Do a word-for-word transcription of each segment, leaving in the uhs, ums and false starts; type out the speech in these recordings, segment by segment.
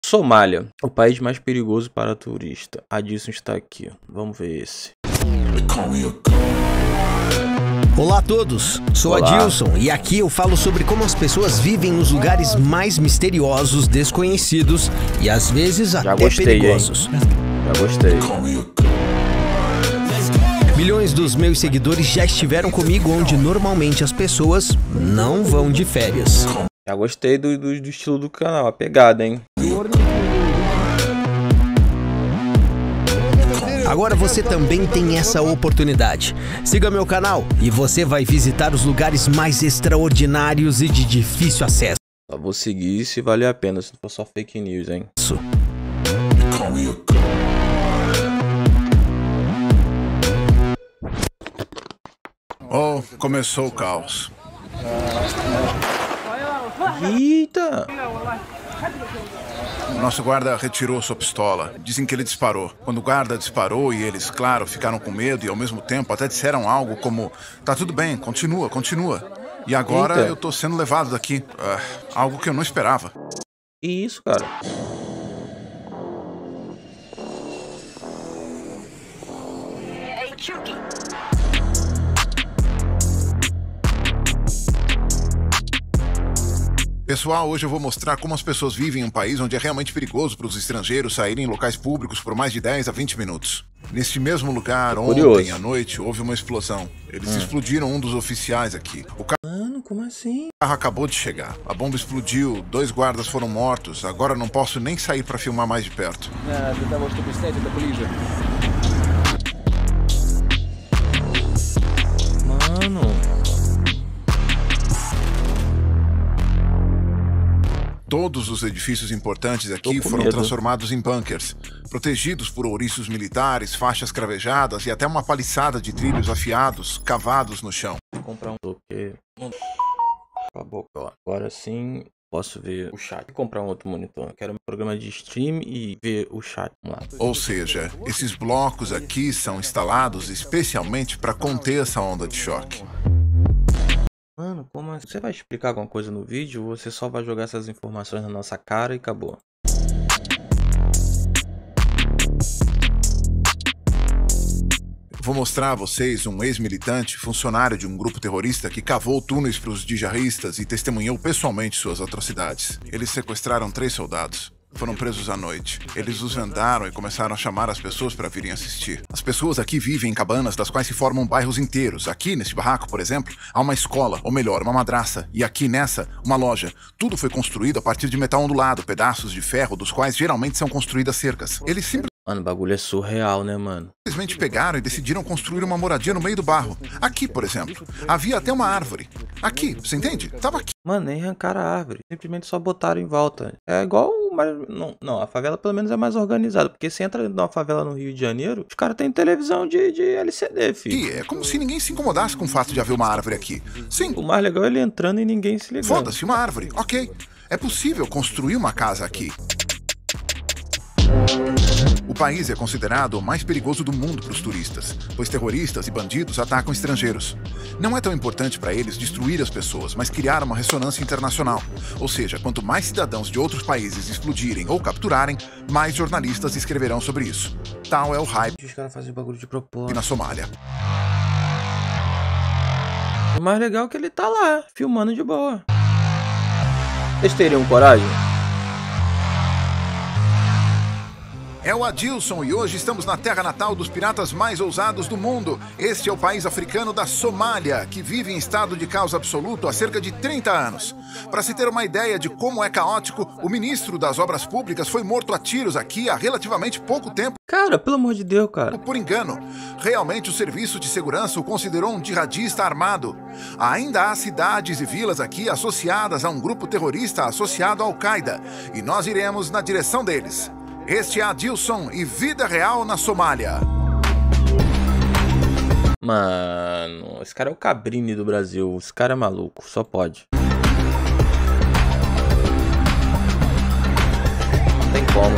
Somália, o país mais perigoso para turista. Adilson está aqui. Vamos ver esse. Olá a todos, sou Olá. Adilson e aqui eu falo sobre como as pessoas vivem nos lugares mais misteriosos, desconhecidos e às vezes Já até gostei, perigosos. hein? Já gostei. Milhões dos meus seguidores já estiveram comigo onde normalmente as pessoas não vão de férias. Já gostei do, do, do estilo do canal, a pegada, hein? Agora você também tem essa oportunidade. Siga meu canal e você vai visitar os lugares mais extraordinários e de difícil acesso. Só vou seguir se valer a pena, se não for só fake news, hein? Oh, começou o caos. Eita! Nosso guarda retirou sua pistola. Dizem que ele disparou. Quando o guarda disparou e eles, claro, ficaram com medo e ao mesmo tempo até disseram algo como: tá tudo bem, continua, continua. E agora Eita. eu tô sendo levado daqui. Ah, algo que eu não esperava. Que isso, cara? Pessoal, hoje eu vou mostrar como as pessoas vivem em um país onde é realmente perigoso para os estrangeiros saírem em locais públicos por mais de dez a vinte minutos. Neste mesmo lugar, Curioso. ontem à noite, houve uma explosão. Eles explodiram um dos oficiais aqui. O Mano, como assim? carro acabou de chegar. A bomba explodiu, dois guardas foram mortos. Agora não posso nem sair para filmar mais de perto. Mano. Todos os edifícios importantes aqui Tô com foram medo. transformados em bunkers, protegidos por ouriços militares, faixas cravejadas e até uma paliçada de trilhos afiados, cavados no chão. Vou comprar um porque acabou, ó. Agora sim posso ver o chat. Vou comprar um outro monitor. Eu quero um programa de stream e ver o chat. Vamos lá. Ou seja, esses blocos aqui são instalados especialmente para conter essa onda de choque. Mano, como assim? Você vai explicar alguma coisa no vídeo ou você só vai jogar essas informações na nossa cara e acabou? Vou mostrar a vocês um ex-militante, funcionário de um grupo terrorista que cavou túneis para os djihadistas e testemunhou pessoalmente suas atrocidades. Eles sequestraram três soldados. Foram presos à noite. Eles os vendaram e começaram a chamar as pessoas para virem assistir. As pessoas aqui vivem em cabanas das quais se formam bairros inteiros. Aqui, nesse barraco, por exemplo, há uma escola, ou melhor, uma madraça. E aqui, nessa, uma loja. Tudo foi construído a partir de metal ondulado, pedaços de ferro, dos quais geralmente são construídas cercas. Eles simplesmente Mano, o bagulho é surreal, né, mano? Simplesmente pegaram e decidiram construir uma moradia no meio do barro. Aqui, por exemplo, havia até uma árvore. Aqui, você entende? Tava aqui. Mano, nem arrancaram a árvore. Simplesmente só botaram em volta. É igual... Mas não, não, a favela pelo menos é mais organizada. Porque se entra numa favela no Rio de Janeiro, os caras têm televisão de, de L C D, filho. E é como se ninguém se incomodasse com o fato de haver uma árvore aqui. Sim, O mais legal é ele entrando e ninguém se ligando. foda-se, uma árvore. Ok. É possível construir uma casa aqui. O país é considerado o mais perigoso do mundo para os turistas, pois terroristas e bandidos atacam estrangeiros. Não é tão importante para eles destruir as pessoas, mas criar uma ressonância internacional. Ou seja, quanto mais cidadãos de outros países explodirem ou capturarem, mais jornalistas escreverão sobre isso. Tal é o hype Os caras fazem bagulho de propósito. na Somália. O mais legal é que ele tá lá, filmando de boa. Vocês teriam coragem? É o Adilson e hoje estamos na terra natal dos piratas mais ousados do mundo. Este é o país africano da Somália, que vive em estado de caos absoluto há cerca de trinta anos. Para se ter uma ideia de como é caótico, o ministro das Obras Públicas foi morto a tiros aqui há relativamente pouco tempo Cara, pelo amor de Deus, cara. por engano. Realmente o serviço de segurança o considerou um jihadista armado. Ainda há cidades e vilas aqui associadas a um grupo terrorista associado à Al-Qaeda, e nós iremos na direção deles. Este é Adilson e vida real na Somália. Mano, esse cara é o Cabrini do Brasil. Esse cara é maluco, só pode. Não tem como.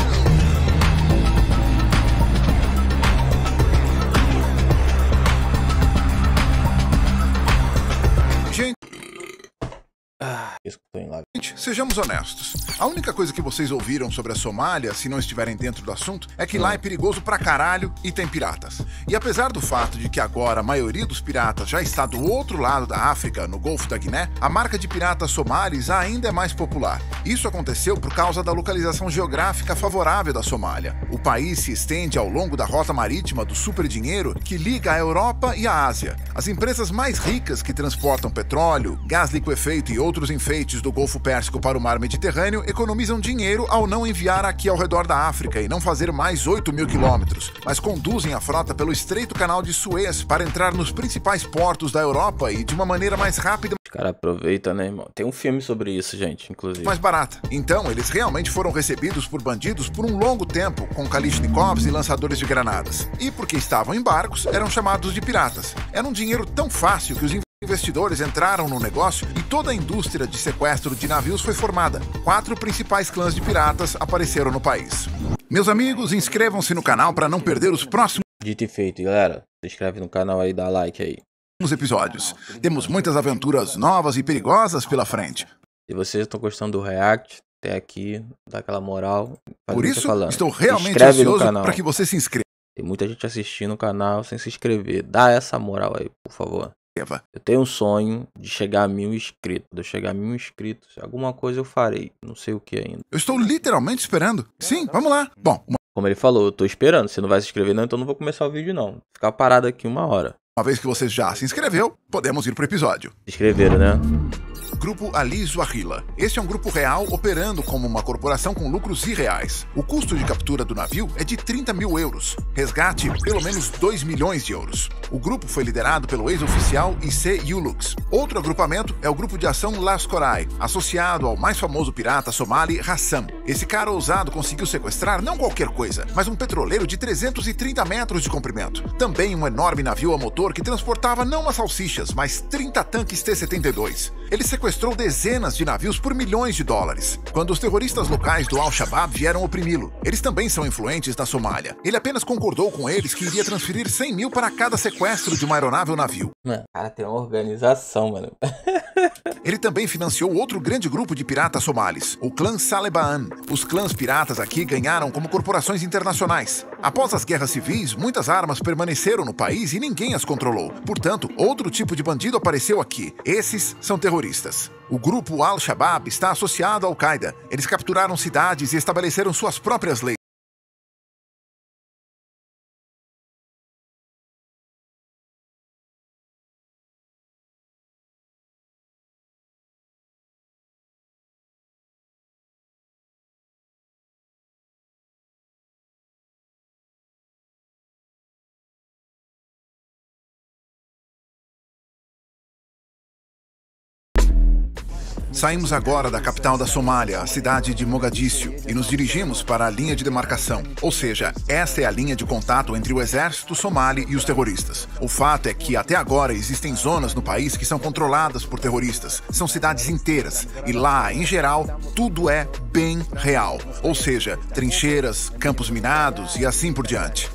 Gente, Ah, escutou em lá. sejamos honestos. A única coisa que vocês ouviram sobre a Somália, se não estiverem dentro do assunto, é que lá é perigoso pra caralho e tem piratas. E apesar do fato de que agora a maioria dos piratas já está do outro lado da África, no Golfo da Guiné, a marca de piratas somalis ainda é mais popular. Isso aconteceu por causa da localização geográfica favorável da Somália. O país se estende ao longo da rota marítima do superdinheiro que liga a Europa e a Ásia. As empresas mais ricas que transportam petróleo, gás liquefeito e outros enfeites do Golfo Pérsico para o Mar Mediterrâneo economizam dinheiro ao não enviar aqui ao redor da África e não fazer mais oito mil quilômetros, mas conduzem a frota pelo estreito canal de Suez para entrar nos principais portos da Europa e de uma maneira mais rápida. Os caras aproveitam, né, irmão? Tem um filme sobre isso, gente, inclusive. Mais barata. Então, eles realmente foram recebidos por bandidos por um longo tempo, com Kalashnikovs e lançadores de granadas. E porque estavam em barcos, eram chamados de piratas. Era um dinheiro tão fácil que os investidores entraram no negócio e toda a indústria de sequestro de navios foi formada. Quatro principais clãs de piratas apareceram no país. Meus amigos, inscrevam-se no canal para não perder os próximos... Dito e feito, galera. Se inscreve no canal aí, dá like aí. ...episódios. Temos muitas aventuras novas e perigosas pela frente. Se vocês estão gostando do React, até aqui, dá aquela moral. Por isso, estou realmente ansioso para que você se inscreva. Tem muita gente assistindo o canal sem se inscrever. Dá essa moral aí, por favor. Eu tenho um sonho de chegar a mil inscritos. De eu chegar a mil inscritos, alguma coisa eu farei. Não sei o que ainda. Eu estou literalmente esperando. Sim, vamos lá. Bom, uma... como ele falou, eu tô esperando. Você não vai se inscrever não, então não vou começar o vídeo não. Vou ficar parado aqui uma hora. Uma vez que você já se inscreveu, podemos ir pro episódio. Se inscreveram, né? Grupo Ali Zouahila. Este é um grupo real operando como uma corporação com lucros irreais. O custo de captura do navio é de trinta mil euros. Resgate, pelo menos dois milhões de euros. O grupo foi liderado pelo ex-oficial I C Yulux. Outro agrupamento é o Grupo de Ação Lascorai, associado ao mais famoso pirata somali Hassam. Esse cara ousado conseguiu sequestrar não qualquer coisa, mas um petroleiro de trezentos e trinta metros de comprimento. Também um enorme navio a motor que transportava não umas salsichas, mas trinta tanques T setenta e dois. Ele sequestrou dezenas de navios por milhões de dólares. Quando os terroristas locais do Al-Shabaab vieram oprimi-lo, eles também são influentes na Somália. Ele apenas concordou com eles que iria transferir cem mil para cada sequestro de uma aeronave ou navio. Mano, cara, tem uma organização, mano. Ele também financiou outro grande grupo de piratas somalis, o clã Salebaan. Os clãs piratas aqui ganharam como corporações internacionais. Após as guerras civis, muitas armas permaneceram no país e ninguém as controlou. Portanto, outro tipo de bandido apareceu aqui. Esses são terroristas. O grupo Al-Shabaab está associado à Al-Qaeda. Eles capturaram cidades e estabeleceram suas próprias leis. Saímos agora da capital da Somália, a cidade de Mogadíscio, e nos dirigimos para a linha de demarcação. Ou seja, essa é a linha de contato entre o exército somali e os terroristas. O fato é que até agora existem zonas no país que são controladas por terroristas. São cidades inteiras, e lá, em geral, tudo é bem real. Ou seja, trincheiras, campos minados e assim por diante.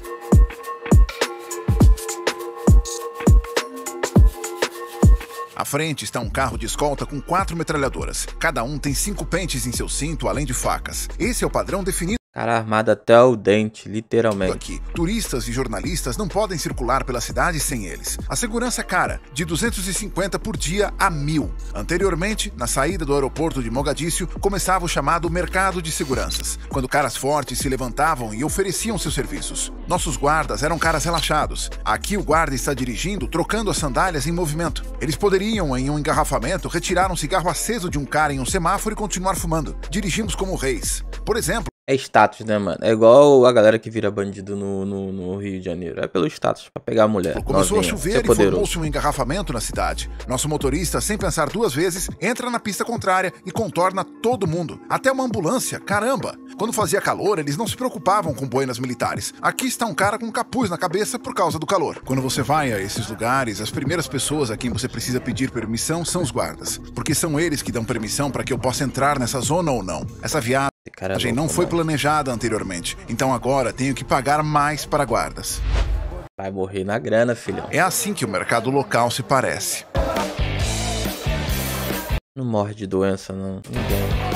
À frente está um carro de escolta com quatro metralhadoras. Cada um tem cinco pentes em seu cinto, além de facas. Esse é o padrão definido. Cara armado até o dente, literalmente. Aqui, turistas e jornalistas não podem circular pela cidade sem eles. A segurança é cara, de duzentos e cinquenta por dia a mil. Anteriormente, na saída do aeroporto de Mogadíscio, começava o chamado mercado de seguranças, quando caras fortes se levantavam e ofereciam seus serviços. Nossos guardas eram caras relaxados. Aqui o guarda está dirigindo, trocando as sandálias em movimento. Eles poderiam, em um engarrafamento, retirar um cigarro aceso de um cara em um semáforo e continuar fumando. Dirigimos como reis. Por exemplo, é status, né, mano? É igual a galera que vira bandido no, no, no Rio de Janeiro. É pelo status, pra pegar a mulher. Começou novinha, a chover e formou-se um engarrafamento na cidade. Nosso motorista, sem pensar duas vezes, entra na pista contrária e contorna todo mundo. Até uma ambulância, caramba! Quando fazia calor, eles não se preocupavam com boinas militares. Aqui está um cara com um capuz na cabeça por causa do calor. Quando você vai a esses lugares, as primeiras pessoas a quem você precisa pedir permissão são os guardas. Porque são eles que dão permissão para que eu possa entrar nessa zona ou não. Essa viagem... A viagem não foi planejada anteriormente, então agora tenho que pagar mais para guardas. Vai morrer na grana, filhão. É assim que o mercado local se parece. Não morre de doença, não. Ninguém.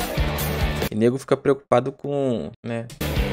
E nego fica preocupado com, né?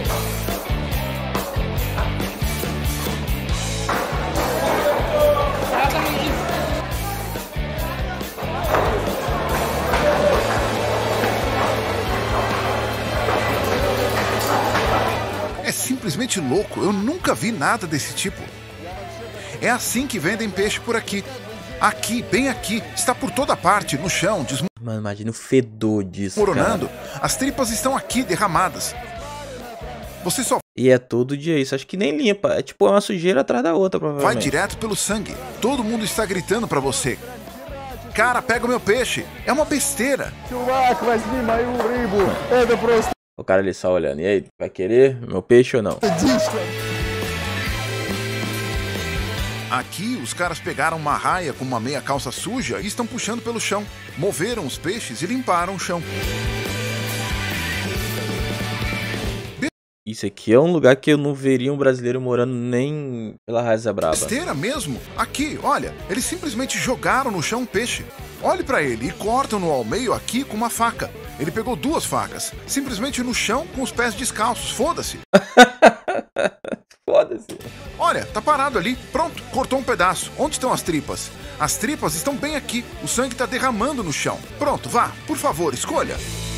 É simplesmente louco, eu nunca vi nada desse tipo. É assim que vendem peixe por aqui. Aqui, bem aqui, está por toda parte, no chão, Mano, imagina o fedor disso, desmoronando. cara. As tripas estão aqui, derramadas. Você só E é todo dia isso, acho que nem limpa. É tipo uma sujeira atrás da outra, provavelmente. vai direto pelo sangue. Todo mundo está gritando pra você. Cara, pega o meu peixe. É uma besteira. O cara ali só olhando. E aí, vai querer meu peixe ou não? Aqui, os caras pegaram uma raia com uma meia calça suja e estão puxando pelo chão. Moveram os peixes e limparam o chão. Isso aqui é um lugar que eu não veria um brasileiro morando nem pela Raiza Braba. Besteira mesmo. Aqui, olha, eles simplesmente jogaram no chão um peixe. Olhe pra ele e cortam-no ao meio aqui com uma faca. Ele pegou duas facas, simplesmente no chão com os pés descalços. Foda-se. Foda-se. Olha, tá parado ali. Pronto, cortou um pedaço. Onde estão as tripas? As tripas estão bem aqui. O sangue tá derramando no chão. Pronto, vá. Por favor, escolha.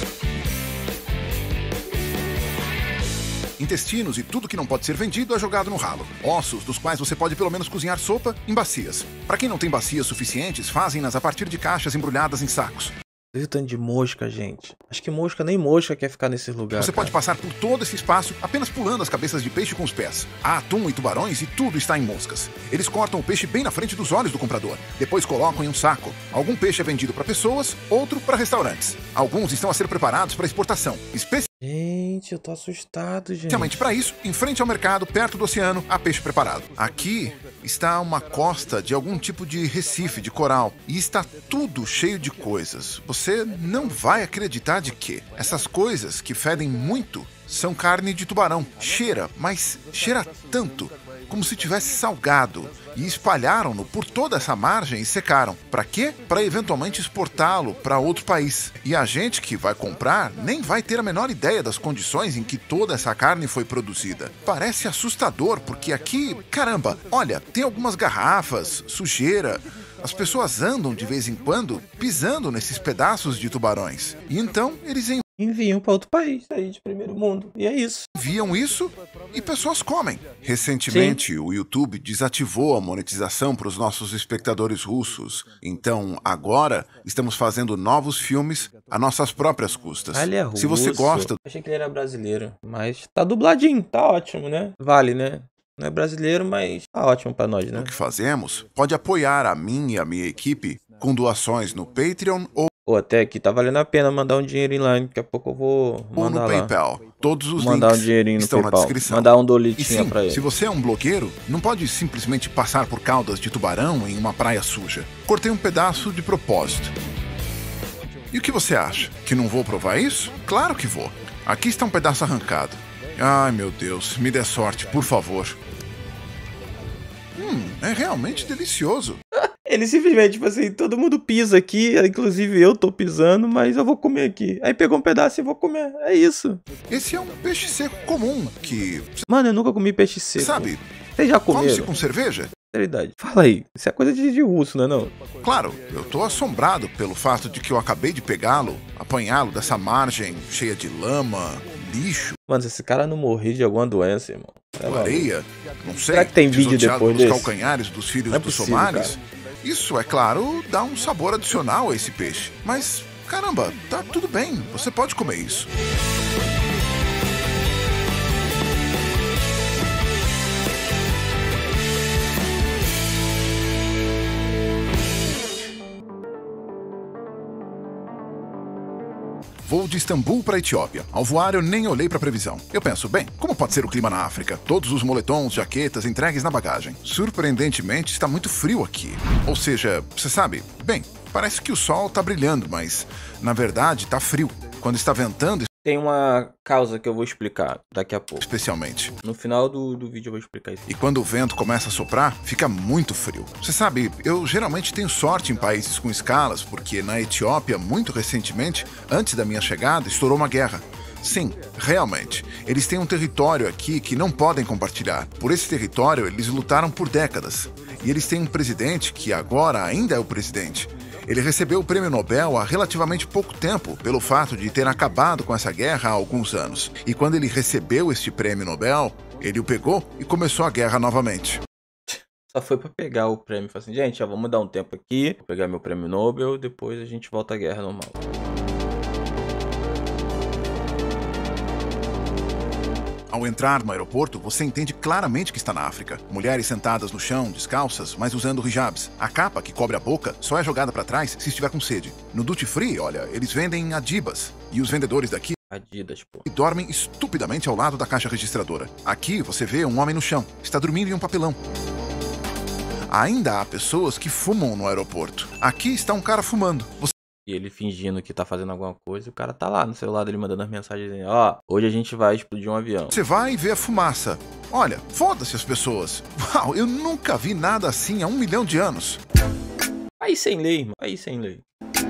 Intestinos e tudo que não pode ser vendido é jogado no ralo. Ossos, dos quais você pode pelo menos cozinhar sopa, em bacias. Para quem não tem bacias suficientes, fazem-nas a partir de caixas embrulhadas em sacos. Olha o tanto de mosca, gente. Acho que mosca, nem mosca quer ficar nesse lugar. Você cara. pode passar por todo esse espaço apenas pulando as cabeças de peixe com os pés. Há atum e tubarões e tudo está em moscas. Eles cortam o peixe bem na frente dos olhos do comprador. Depois colocam em um saco. Algum peixe é vendido para pessoas, outro para restaurantes. Alguns estão a ser preparados para exportação. Especialmente Gente, eu tô assustado, gente. Especialmente para isso, em frente ao mercado, perto do oceano, há peixe preparado. Aqui está uma costa de algum tipo de recife, de coral. E está tudo cheio de coisas. Você não vai acreditar de que essas coisas que fedem muito são carne de tubarão. Cheira, mas cheira tanto, como se tivesse salgado. E espalharam-no por toda essa margem e secaram. Para quê? Para eventualmente exportá-lo para outro país. E a gente que vai comprar nem vai ter a menor ideia das condições em que toda essa carne foi produzida. Parece assustador, porque aqui, caramba, olha, tem algumas garrafas, sujeira. As pessoas andam de vez em quando pisando nesses pedaços de tubarões. E então eles enviam para outro país aí de primeiro mundo. E é isso. enviam isso e pessoas comem. Recentemente, Sim. o YouTube desativou a monetização para os nossos espectadores russos. Então, agora, estamos fazendo novos filmes a nossas próprias custas. Ah, ele é russo. Se você gosta... Achei que ele era brasileiro, mas tá dubladinho, tá ótimo, né? Vale, né? Não é brasileiro, mas tá ótimo pra nós, né? O que fazemos pode apoiar a mim e a minha equipe com doações no Patreon ou Pô, até aqui tá valendo a pena mandar um dinheirinho lá, daqui a pouco eu vou mandar ou no lá. PayPal. Todos os mandar links um dinheirinho no estão PayPal. na descrição. Mandar um E dolitinho sim, pra ele. se você é um blogueiro, não pode simplesmente passar por caudas de tubarão em uma praia suja. Cortei um pedaço de propósito. E o que você acha? Que não vou provar isso? Claro que vou. Aqui está um pedaço arrancado. Ai, meu Deus, me dê sorte, por favor. Hum, é realmente delicioso. Ele simplesmente, tipo assim, todo mundo pisa aqui, inclusive eu tô pisando, mas eu vou comer aqui. Aí pegou um pedaço e vou comer, é isso. Esse é um peixe seco comum, que... Mano, eu nunca comi peixe seco. Sabe, Vocês já comeram? come-se com cerveja? Verdade. Fala aí, isso é coisa de, de russo, não é não? Claro, eu tô assombrado pelo fato de que eu acabei de pegá-lo, apanhá-lo dessa margem cheia de lama, lixo, Mano, se esse cara não morrer de alguma doença, irmão. É maluco. areia, não sei, Será que tem vídeo pisoteado depois nos desse? calcanhares dos filhos Não é dos possível, somares. cara. Isso, é claro, dá um sabor adicional a esse peixe. Mas, caramba, tá tudo bem, você pode comer isso. Voo de Istambul para a Etiópia. Ao voar, eu nem olhei para a previsão. Eu penso, bem, como pode ser o clima na África? Todos os moletons, jaquetas entregues na bagagem. Surpreendentemente, está muito frio aqui. Ou seja, você sabe, bem, parece que o sol está brilhando, mas, na verdade, está frio. Quando está ventando, Tem uma causa que eu vou explicar daqui a pouco. Especialmente. No final do, do vídeo eu vou explicar isso. E quando o vento começa a soprar, fica muito frio. Você sabe, eu geralmente tenho sorte em países com escalas, porque na Etiópia, muito recentemente, antes da minha chegada, estourou uma guerra. Sim, realmente. Eles têm um território aqui que não podem compartilhar. Por esse território, eles lutaram por décadas. E eles têm um presidente que agora ainda é o presidente. Ele recebeu o prêmio Nobel há relativamente pouco tempo, pelo fato de ter acabado com essa guerra há alguns anos. E quando ele recebeu este prêmio Nobel, ele o pegou e começou a guerra novamente. Só foi pra pegar o prêmio. Falei assim, gente, já vamos dar um tempo aqui, vou pegar meu prêmio Nobel, depois a gente volta à guerra normal. Ao entrar no aeroporto, você entende claramente que está na África. Mulheres sentadas no chão, descalças, mas usando hijabs. A capa, que cobre a boca, só é jogada para trás se estiver com sede. No Duty Free, olha, eles vendem Adibas. E os vendedores daqui Adidas, pô. dormem estupidamente ao lado da caixa registradora. Aqui você vê um homem no chão. Está dormindo em um papelão. Ainda há pessoas que fumam no aeroporto. Aqui está um cara fumando. Você E ele fingindo que tá fazendo alguma coisa, e o cara tá lá no celular dele mandando as mensagens, ó, oh, hoje a gente vai explodir um avião. Você vai ver a fumaça. Olha, foda-se as pessoas. Uau, eu nunca vi nada assim há um milhão de anos. Aí sem lei, irmão, aí sem lei.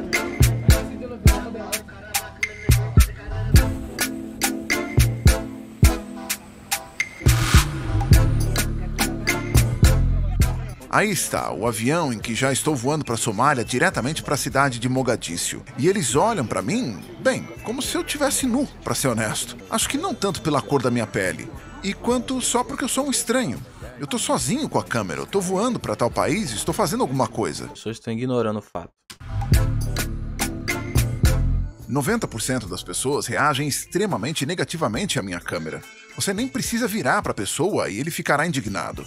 Aí está, o avião em que já estou voando para a Somália diretamente para a cidade de Mogadíscio. E eles olham para mim, bem, como se eu tivesse nu, para ser honesto. Acho que não tanto pela cor da minha pele, e quanto só porque eu sou um estranho. Eu tô sozinho com a câmera, eu tô voando para tal país e estou fazendo alguma coisa. As pessoas estão ignorando o fato. noventa por cento das pessoas reagem extremamente negativamente à minha câmera. Você nem precisa virar para a pessoa e ele ficará indignado.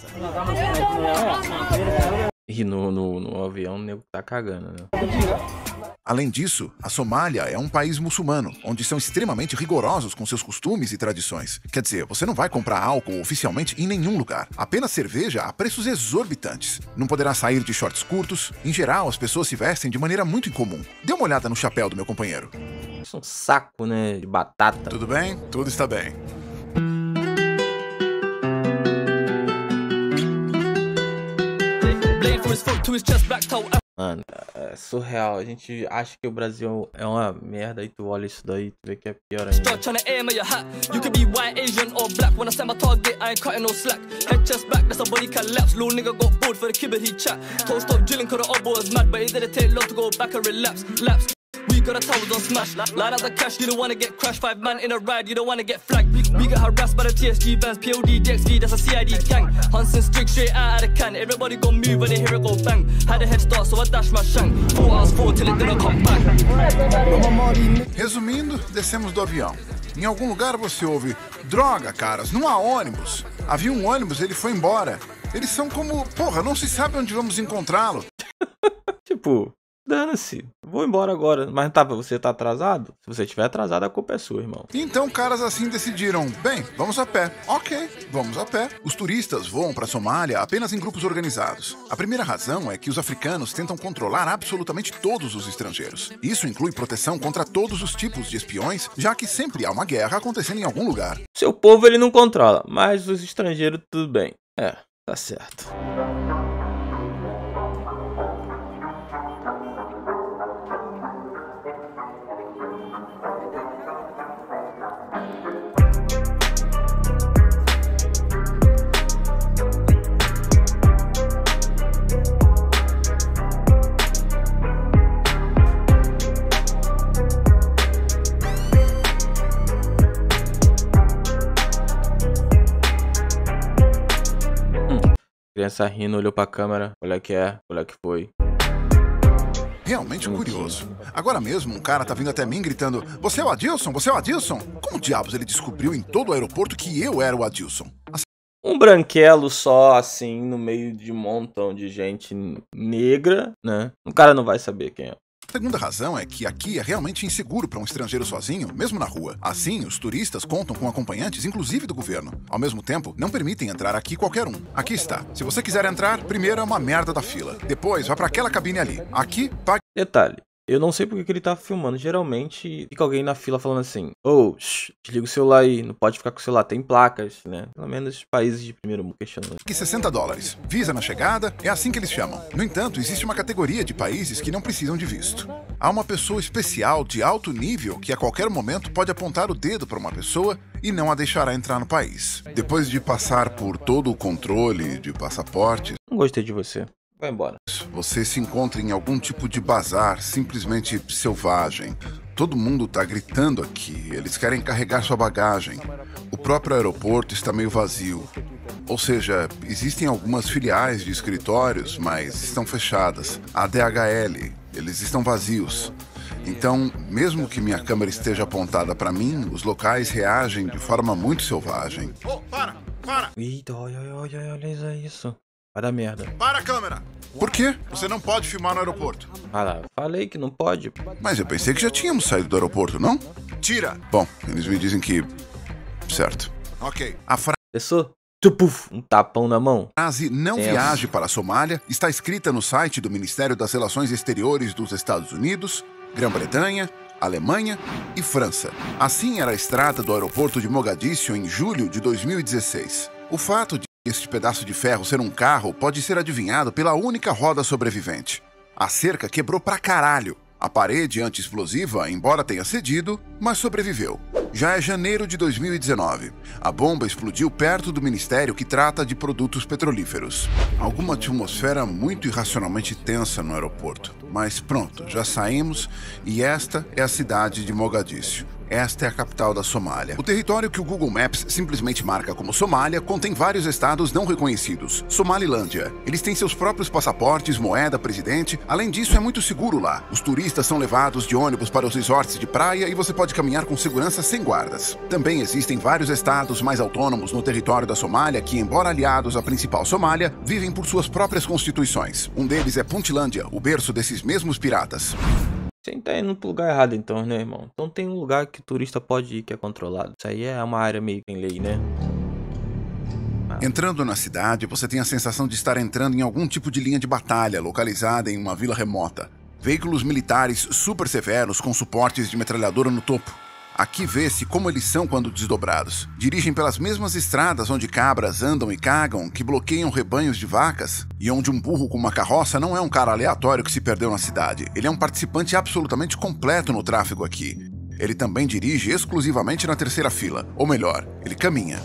E no, no, no avião o nego tá cagando, né? Além disso, a Somália é um país muçulmano, onde são extremamente rigorosos com seus costumes e tradições. Quer dizer, você não vai comprar álcool oficialmente em nenhum lugar. Apenas cerveja a preços exorbitantes. Não poderá sair de shorts curtos. Em geral, as pessoas se vestem de maneira muito incomum. Dê uma olhada no chapéu do meu companheiro. Isso é um saco, né, de batata. Tudo bem? Tudo está bem. Mano, é surreal. A gente acha que o Brasil é uma merda e tu olha isso daí, tu vê que é pior ainda. We got our towers on smash. Line out the cash, you don't wanna get crashed. Five man in a ride, you don't wanna get flagged. We get harassed by the T S G vans, P O D, D X V, that's a C I D gang. Hansen strict straight out of the can. Everybody gon' move when they hear it go bang. Had a head start, so I dash my shank. Four hours forward till it didn't come back. Resumindo, descemos do avião. Em algum lugar você ouve: droga, caras, não há ônibus. Havia um ônibus, ele foi embora. Eles são como, porra, não se sabe onde vamos encontrá-lo. Tipo, dane-se, vou embora agora. Mas tá, você tá atrasado? Se você estiver atrasado, a culpa é sua, irmão. Então caras assim decidiram: bem, vamos a pé. Ok, vamos a pé. Os turistas voam para a Somália apenas em grupos organizados. A primeira razão é que os africanos tentam controlar absolutamente todos os estrangeiros. Isso inclui proteção contra todos os tipos de espiões, já que sempre há uma guerra acontecendo em algum lugar. Seu povo ele não controla, mas os estrangeiros tudo bem. É, tá certo. Criança rindo, olhou pra câmera, olha que é, olha que foi. Realmente curioso. Agora mesmo um cara tá vindo até mim gritando: você é o Adilson? Você é o Adilson? Como diabos ele descobriu em todo o aeroporto que eu era o Adilson? Um branquelo só, assim, no meio de um montão de gente negra, né? O cara não vai saber quem é. A segunda razão é que aqui é realmente inseguro para um estrangeiro sozinho, mesmo na rua. Assim, os turistas contam com acompanhantes, inclusive do governo. Ao mesmo tempo, não permitem entrar aqui qualquer um. Aqui está. Se você quiser entrar, primeiro é uma merda da fila. Depois, vá para aquela cabine ali. Aqui, pague... Detalhe, Eu não sei porque que ele tá filmando. Geralmente fica alguém na fila falando assim: ô, oh, desliga o celular aí, não pode ficar com o celular, tem placas, né? Pelo menos países de primeiro mundo questionando. Que sessenta dólares. Visa na chegada, é assim que eles chamam. No entanto, existe uma categoria de países que não precisam de visto. Há uma pessoa especial de alto nível que a qualquer momento pode apontar o dedo para uma pessoa e não a deixará entrar no país. Depois de passar por todo o controle de passaportes, não gostei de você. Vai embora. Você se encontra em algum tipo de bazar simplesmente selvagem. Todo mundo tá gritando aqui, eles querem carregar sua bagagem. O próprio aeroporto está meio vazio. Ou seja, existem algumas filiais de escritórios, mas estão fechadas. A D H L, eles estão vazios. Então, mesmo que minha câmera esteja apontada para mim, os locais reagem de forma muito selvagem. Oh, para! Para! Eita, olha, olha, olha isso. Vai dar merda. Para a câmera! Por quê? Você não pode filmar no aeroporto. Ah lá, falei que não pode. Mas eu pensei que já tínhamos saído do aeroporto, não? Tira! Bom, eles me dizem que... Certo. Ok. A frase... Pessoa? Tupuf, um tapão na mão. A frase "não Tenso. viaje para a Somália" está escrita no site do Ministério das Relações Exteriores dos Estados Unidos, Grã-Bretanha, Alemanha e França. Assim era a estrada do aeroporto de Mogadíscio em julho de dois mil e dezesseis. O fato de este pedaço de ferro ser um carro pode ser adivinhado pela única roda sobrevivente. A cerca quebrou pra caralho. A parede anti-explosiva, embora tenha cedido, mas sobreviveu. Já é janeiro de dois mil e dezenove. A bomba explodiu perto do ministério que trata de produtos petrolíferos. Alguma atmosfera muito irracionalmente tensa no aeroporto. Mas pronto, já saímos e esta é a cidade de Mogadíscio. Esta é a capital da Somália. O território que o Google Maps simplesmente marca como Somália contém vários estados não reconhecidos. Somalilândia. Eles têm seus próprios passaportes, moeda, presidente. Além disso, é muito seguro lá. Os turistas são levados de ônibus para os resorts de praia e você pode caminhar com segurança sem guardas. Também existem vários estados mais autônomos no território da Somália que, embora aliados à principal Somália, vivem por suas próprias constituições. Um deles é Puntlandia, o berço desses mesmos piratas. Você tá indo pro lugar errado então, né, irmão? Então tem um lugar que o turista pode ir que é controlado. Isso aí é uma área meio que em lei, né? Ah. Entrando na cidade, você tem a sensação de estar entrando em algum tipo de linha de batalha localizada em uma vila remota. Veículos militares super severos com suportes de metralhadora no topo. Aqui vê-se como eles são quando desdobrados. Dirigem pelas mesmas estradas onde cabras andam e cagam, que bloqueiam rebanhos de vacas, e onde um burro com uma carroça não é um cara aleatório que se perdeu na cidade. Ele é um participante absolutamente completo no tráfego aqui. Ele também dirige exclusivamente na terceira fila, ou melhor, ele caminha.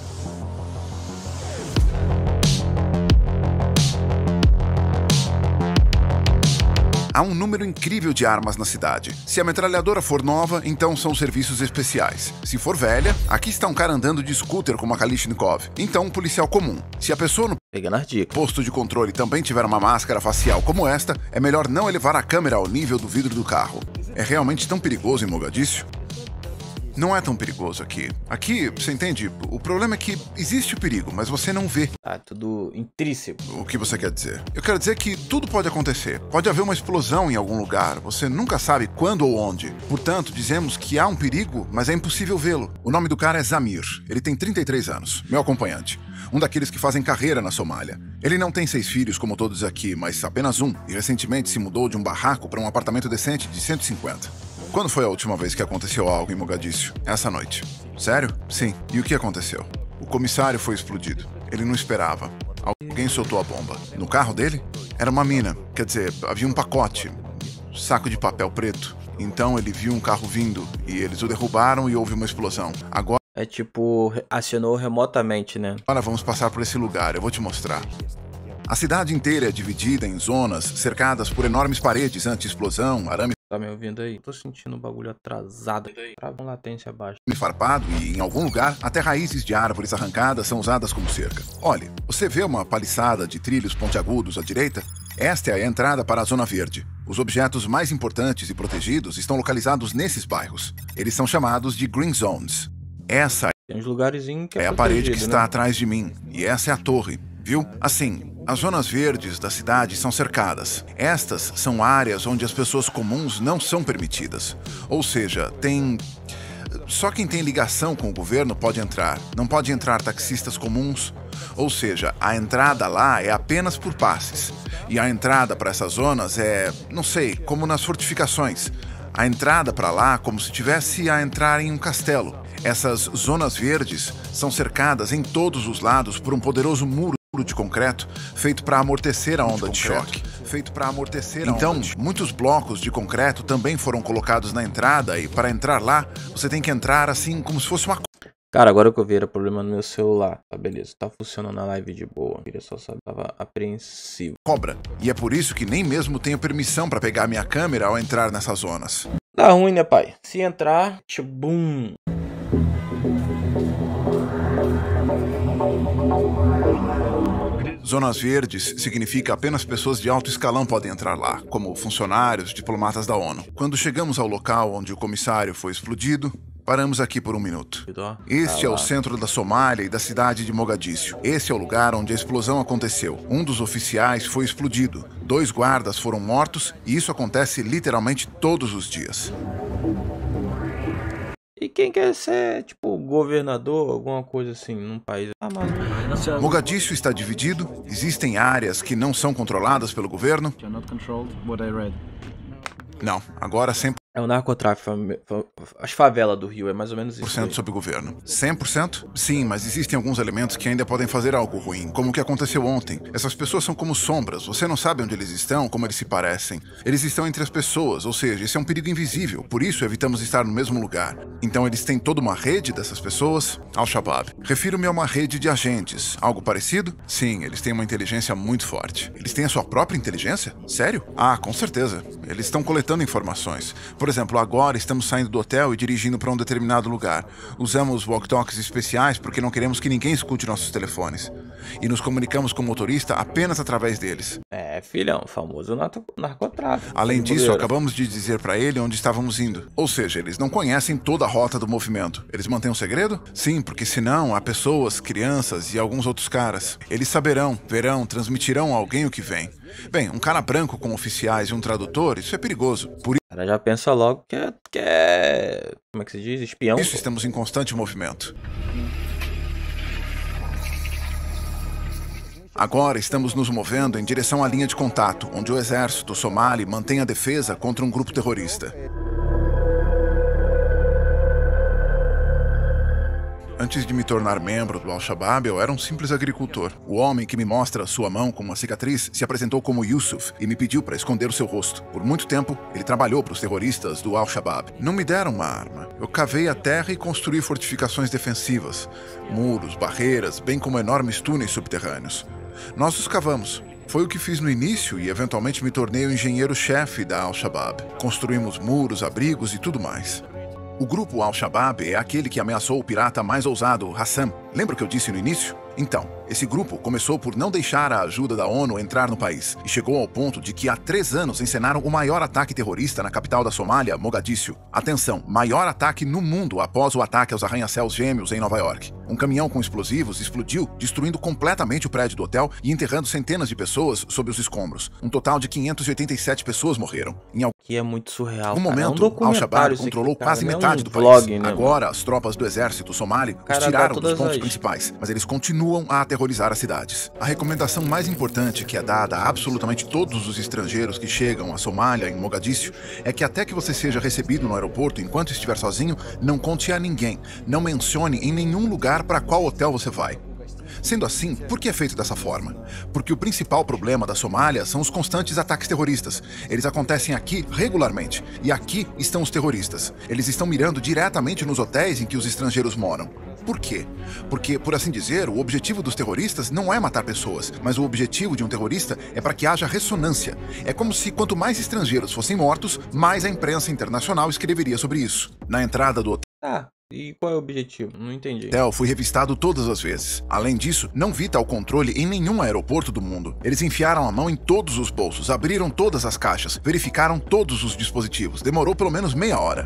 Há um número incrível de armas na cidade. Se a metralhadora for nova, então são serviços especiais. Se for velha, aqui está um cara andando de scooter com uma Kalashnikov. Então um policial comum. Se a pessoa no Pegando as dicas. posto de controle também tiver uma máscara facial como esta, é melhor não elevar a câmera ao nível do vidro do carro. É realmente tão perigoso em Mogadíscio? Não é tão perigoso aqui. Aqui, você entende? O problema é que existe o perigo, mas você não vê. Ah, tudo intrínseco. O que você quer dizer? Eu quero dizer que tudo pode acontecer. Pode haver uma explosão em algum lugar. Você nunca sabe quando ou onde. Portanto, dizemos que há um perigo, mas é impossível vê-lo. O nome do cara é Zamir. Ele tem trinta e três anos. Meu acompanhante. Um daqueles que fazem carreira na Somália. Ele não tem seis filhos como todos aqui, mas apenas um. E recentemente se mudou de um barraco para um apartamento decente de cento e cinquenta. Quando foi a última vez que aconteceu algo em Mogadíscio? Essa noite. Sério? Sim. E o que aconteceu? O comissário foi explodido. Ele não esperava. Alguém soltou a bomba. No carro dele? Era uma mina. Quer dizer, havia um pacote. Um saco de papel preto. Então ele viu um carro vindo e eles o derrubaram e houve uma explosão. Agora... É tipo, acionou remotamente, né? Agora vamos passar por esse lugar. Eu vou te mostrar. A cidade inteira é dividida em zonas cercadas por enormes paredes anti-explosão, arame... Tá me ouvindo aí? Tô sentindo um bagulho atrasado. Trava uma latência baixa. farpado e, em algum lugar, até raízes de árvores arrancadas são usadas como cerca. Olhe, você vê uma paliçada de trilhos pontiagudos à direita? Esta é a entrada para a Zona Verde. Os objetos mais importantes e protegidos estão localizados nesses bairros. Eles são chamados de Green Zones. Essa Tem uns lugarzinhos que é, é a parede que né? está atrás de mim, e essa é a torre, viu? Assim, as zonas verdes da cidade são cercadas. Estas são áreas onde as pessoas comuns não são permitidas. Ou seja, tem Só quem tem ligação com o governo pode entrar. Não pode entrar taxistas comuns. Ou seja, a entrada lá é apenas por passes. E a entrada para essas zonas é, não sei, como nas fortificações. A entrada para lá como se tivesse a entrar em um castelo. Essas zonas verdes são cercadas em todos os lados por um poderoso muro de concreto feito para amortecer a onda de, de choque. Feito para amortecer a então, onda de... muitos blocos de concreto também foram colocados na entrada e para entrar lá, você tem que entrar assim como se fosse uma... Cara, agora que eu vi, era problema no meu celular. Tá, beleza. Tá funcionando a live de boa. Eu queria só saber, tava apreensivo. Cobra. E é por isso que nem mesmo tenho permissão para pegar minha câmera ao entrar nessas zonas. Dá ruim, né, pai? Se entrar, tchubum. Zonas verdes significa apenas pessoas de alto escalão podem entrar lá, como funcionários, diplomatas da ONU. Quando chegamos ao local onde o comissário foi explodido, paramos aqui por um minuto. Este é o centro da Somália e da cidade de Mogadíscio. Esse é o lugar onde a explosão aconteceu. Um dos oficiais foi explodido, dois guardas foram mortos e isso acontece literalmente todos os dias. E quem quer ser, tipo, governador, alguma coisa assim, num país... Ah, mas... Mogadíscio está dividido, existem áreas que não são controladas pelo governo. Não, agora cem por cento... É o narcotráfico, as favelas do Rio, é mais ou menos isso. cem por cento sob o governo. cem por cento? Sim, mas existem alguns elementos que ainda podem fazer algo ruim, como o que aconteceu ontem. Essas pessoas são como sombras, você não sabe onde eles estão, como eles se parecem. Eles estão entre as pessoas, ou seja, esse é um perigo invisível, por isso evitamos estar no mesmo lugar. Então eles têm toda uma rede dessas pessoas, Al-Shabaab. Refiro-me a uma rede de agentes. Algo parecido? Sim, eles têm uma inteligência muito forte. Eles têm a sua própria inteligência? Sério? Ah, com certeza. Eles estão coletando informações. Por exemplo, agora estamos saindo do hotel e dirigindo para um determinado lugar. Usamos walkie-talkies especiais porque não queremos que ninguém escute nossos telefones. E nos comunicamos com o motorista apenas através deles. É, filhão, famoso narcotráfico. Além disso, acabamos de dizer para ele onde estávamos indo. Ou seja, eles não conhecem toda a rota do movimento. Eles mantêm um segredo? Sim, porque senão há pessoas, crianças e alguns outros caras. Eles saberão, verão, transmitirão a alguém o que vem. Bem, um cara branco com oficiais e um tradutor, isso é perigoso. Por O cara já pensa logo que é, que é... Como é que se diz? Espião? isso estamos em constante movimento. Agora estamos nos movendo em direção à linha de contato, onde o exército somali mantém a defesa contra um grupo terrorista. Antes de me tornar membro do Al-Shabaab, eu era um simples agricultor. O homem que me mostra sua mão com uma cicatriz se apresentou como Yusuf e me pediu para esconder o seu rosto. Por muito tempo, ele trabalhou para os terroristas do Al-Shabaab. Não me deram uma arma. Eu cavei a terra e construí fortificações defensivas, muros, barreiras, bem como enormes túneis subterrâneos. Nós os cavamos. Foi o que fiz no início e eventualmente me tornei o engenheiro-chefe da Al-Shabaab. Construímos muros, abrigos e tudo mais. O grupo Al-Shabaab é aquele que ameaçou o pirata mais ousado, Hassan. Lembra o que eu disse no início? Então, esse grupo começou por não deixar a ajuda da ONU entrar no país e chegou ao ponto de que há três anos encenaram o maior ataque terrorista na capital da Somália, Mogadíscio. Atenção, maior ataque no mundo após o ataque aos arranha-céus gêmeos em Nova York. Um caminhão com explosivos explodiu, destruindo completamente o prédio do hotel e enterrando centenas de pessoas sob os escombros. Um total de quinhentas e oitenta e sete pessoas morreram. Em algum que é muito surreal. Um momento, é um Al-Shabaab controlou aqui, quase cara, metade é um do vlog, país. Né, Agora, mano? as tropas do exército somali os tiraram dos pontos as... principais, mas eles continuam a aterrorizar as cidades. A recomendação mais importante que é dada a absolutamente todos os estrangeiros que chegam à Somália, em Mogadíscio, é que até que você seja recebido no aeroporto enquanto estiver sozinho, não conte a ninguém. Não mencione em nenhum lugar para qual hotel você vai. Sendo assim, por que é feito dessa forma? Porque o principal problema da Somália são os constantes ataques terroristas. Eles acontecem aqui regularmente, e aqui estão os terroristas. Eles estão mirando diretamente nos hotéis em que os estrangeiros moram. Por quê? Porque, por assim dizer, o objetivo dos terroristas não é matar pessoas, mas o objetivo de um terrorista é para que haja ressonância. É como se quanto mais estrangeiros fossem mortos, mais a imprensa internacional escreveria sobre isso. Na entrada do hotel... Ah. E qual é o objetivo? Não entendi. O hotel foi revistado todas as vezes. Além disso, não vi tal controle em nenhum aeroporto do mundo. Eles enfiaram a mão em todos os bolsos, abriram todas as caixas, verificaram todos os dispositivos. Demorou pelo menos meia hora.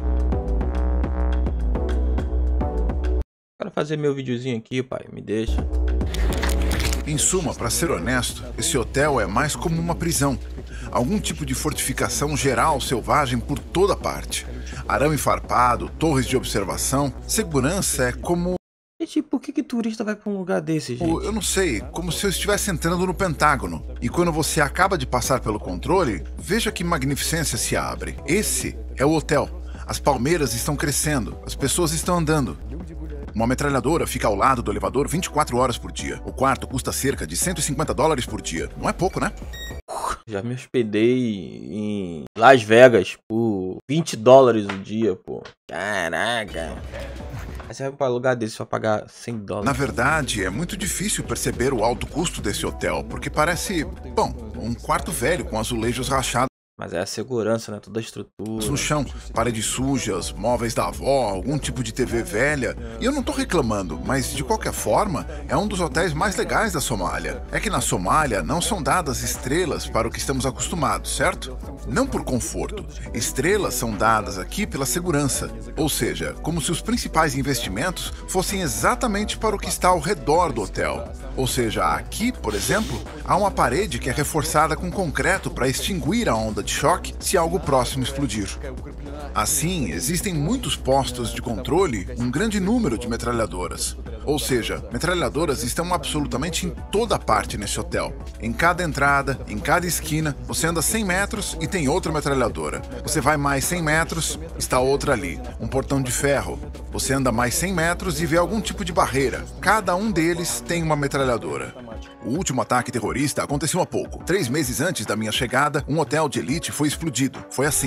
Quero fazer meu videozinho aqui, pai. Me deixa. Em suma, para ser honesto, esse hotel é mais como uma prisão. algum tipo de fortificação geral selvagem por toda parte. Arame farpado, torres de observação, segurança é como... Gente, por que que turista vai pra um lugar desse, gente? Eu não sei, como se eu estivesse entrando no Pentágono. E quando você acaba de passar pelo controle, veja que magnificência se abre. Esse é o hotel. As palmeiras estão crescendo, as pessoas estão andando. Uma metralhadora fica ao lado do elevador vinte e quatro horas por dia. O quarto custa cerca de cento e cinquenta dólares por dia. Não é pouco, né? Já me hospedei em Las Vegas por vinte dólares o dia, pô. Caraca. Aí você vai pra um lugar desse só pagar cem dólares. Na verdade, é muito difícil perceber o alto custo desse hotel, porque parece, bom, um quarto velho com azulejos rachados Mas é a segurança, né? Toda a estrutura. no chão, paredes sujas, móveis da avó, algum tipo de T V velha. E eu não tô reclamando, mas de qualquer forma, é um dos hotéis mais legais da Somália. É que na Somália não são dadas estrelas para o que estamos acostumados, certo? Não por conforto. Estrelas são dadas aqui pela segurança. Ou seja, como se os principais investimentos fossem exatamente para o que está ao redor do hotel. Ou seja, aqui, por exemplo, há uma parede que é reforçada com concreto para extinguir a onda de choque se algo próximo explodir. Assim, existem muitos postos de controle, um grande número de metralhadoras. Ou seja, metralhadoras estão absolutamente em toda parte nesse hotel. Em cada entrada, em cada esquina, você anda cem metros e tem outra metralhadora. Você vai mais cem metros, está outra ali, um portão de ferro. Você anda mais cem metros e vê algum tipo de barreira. Cada um deles tem uma metralhadora. O último ataque terrorista aconteceu há pouco. Três meses antes da minha chegada, um hotel de elite foi explodido. Foi assim.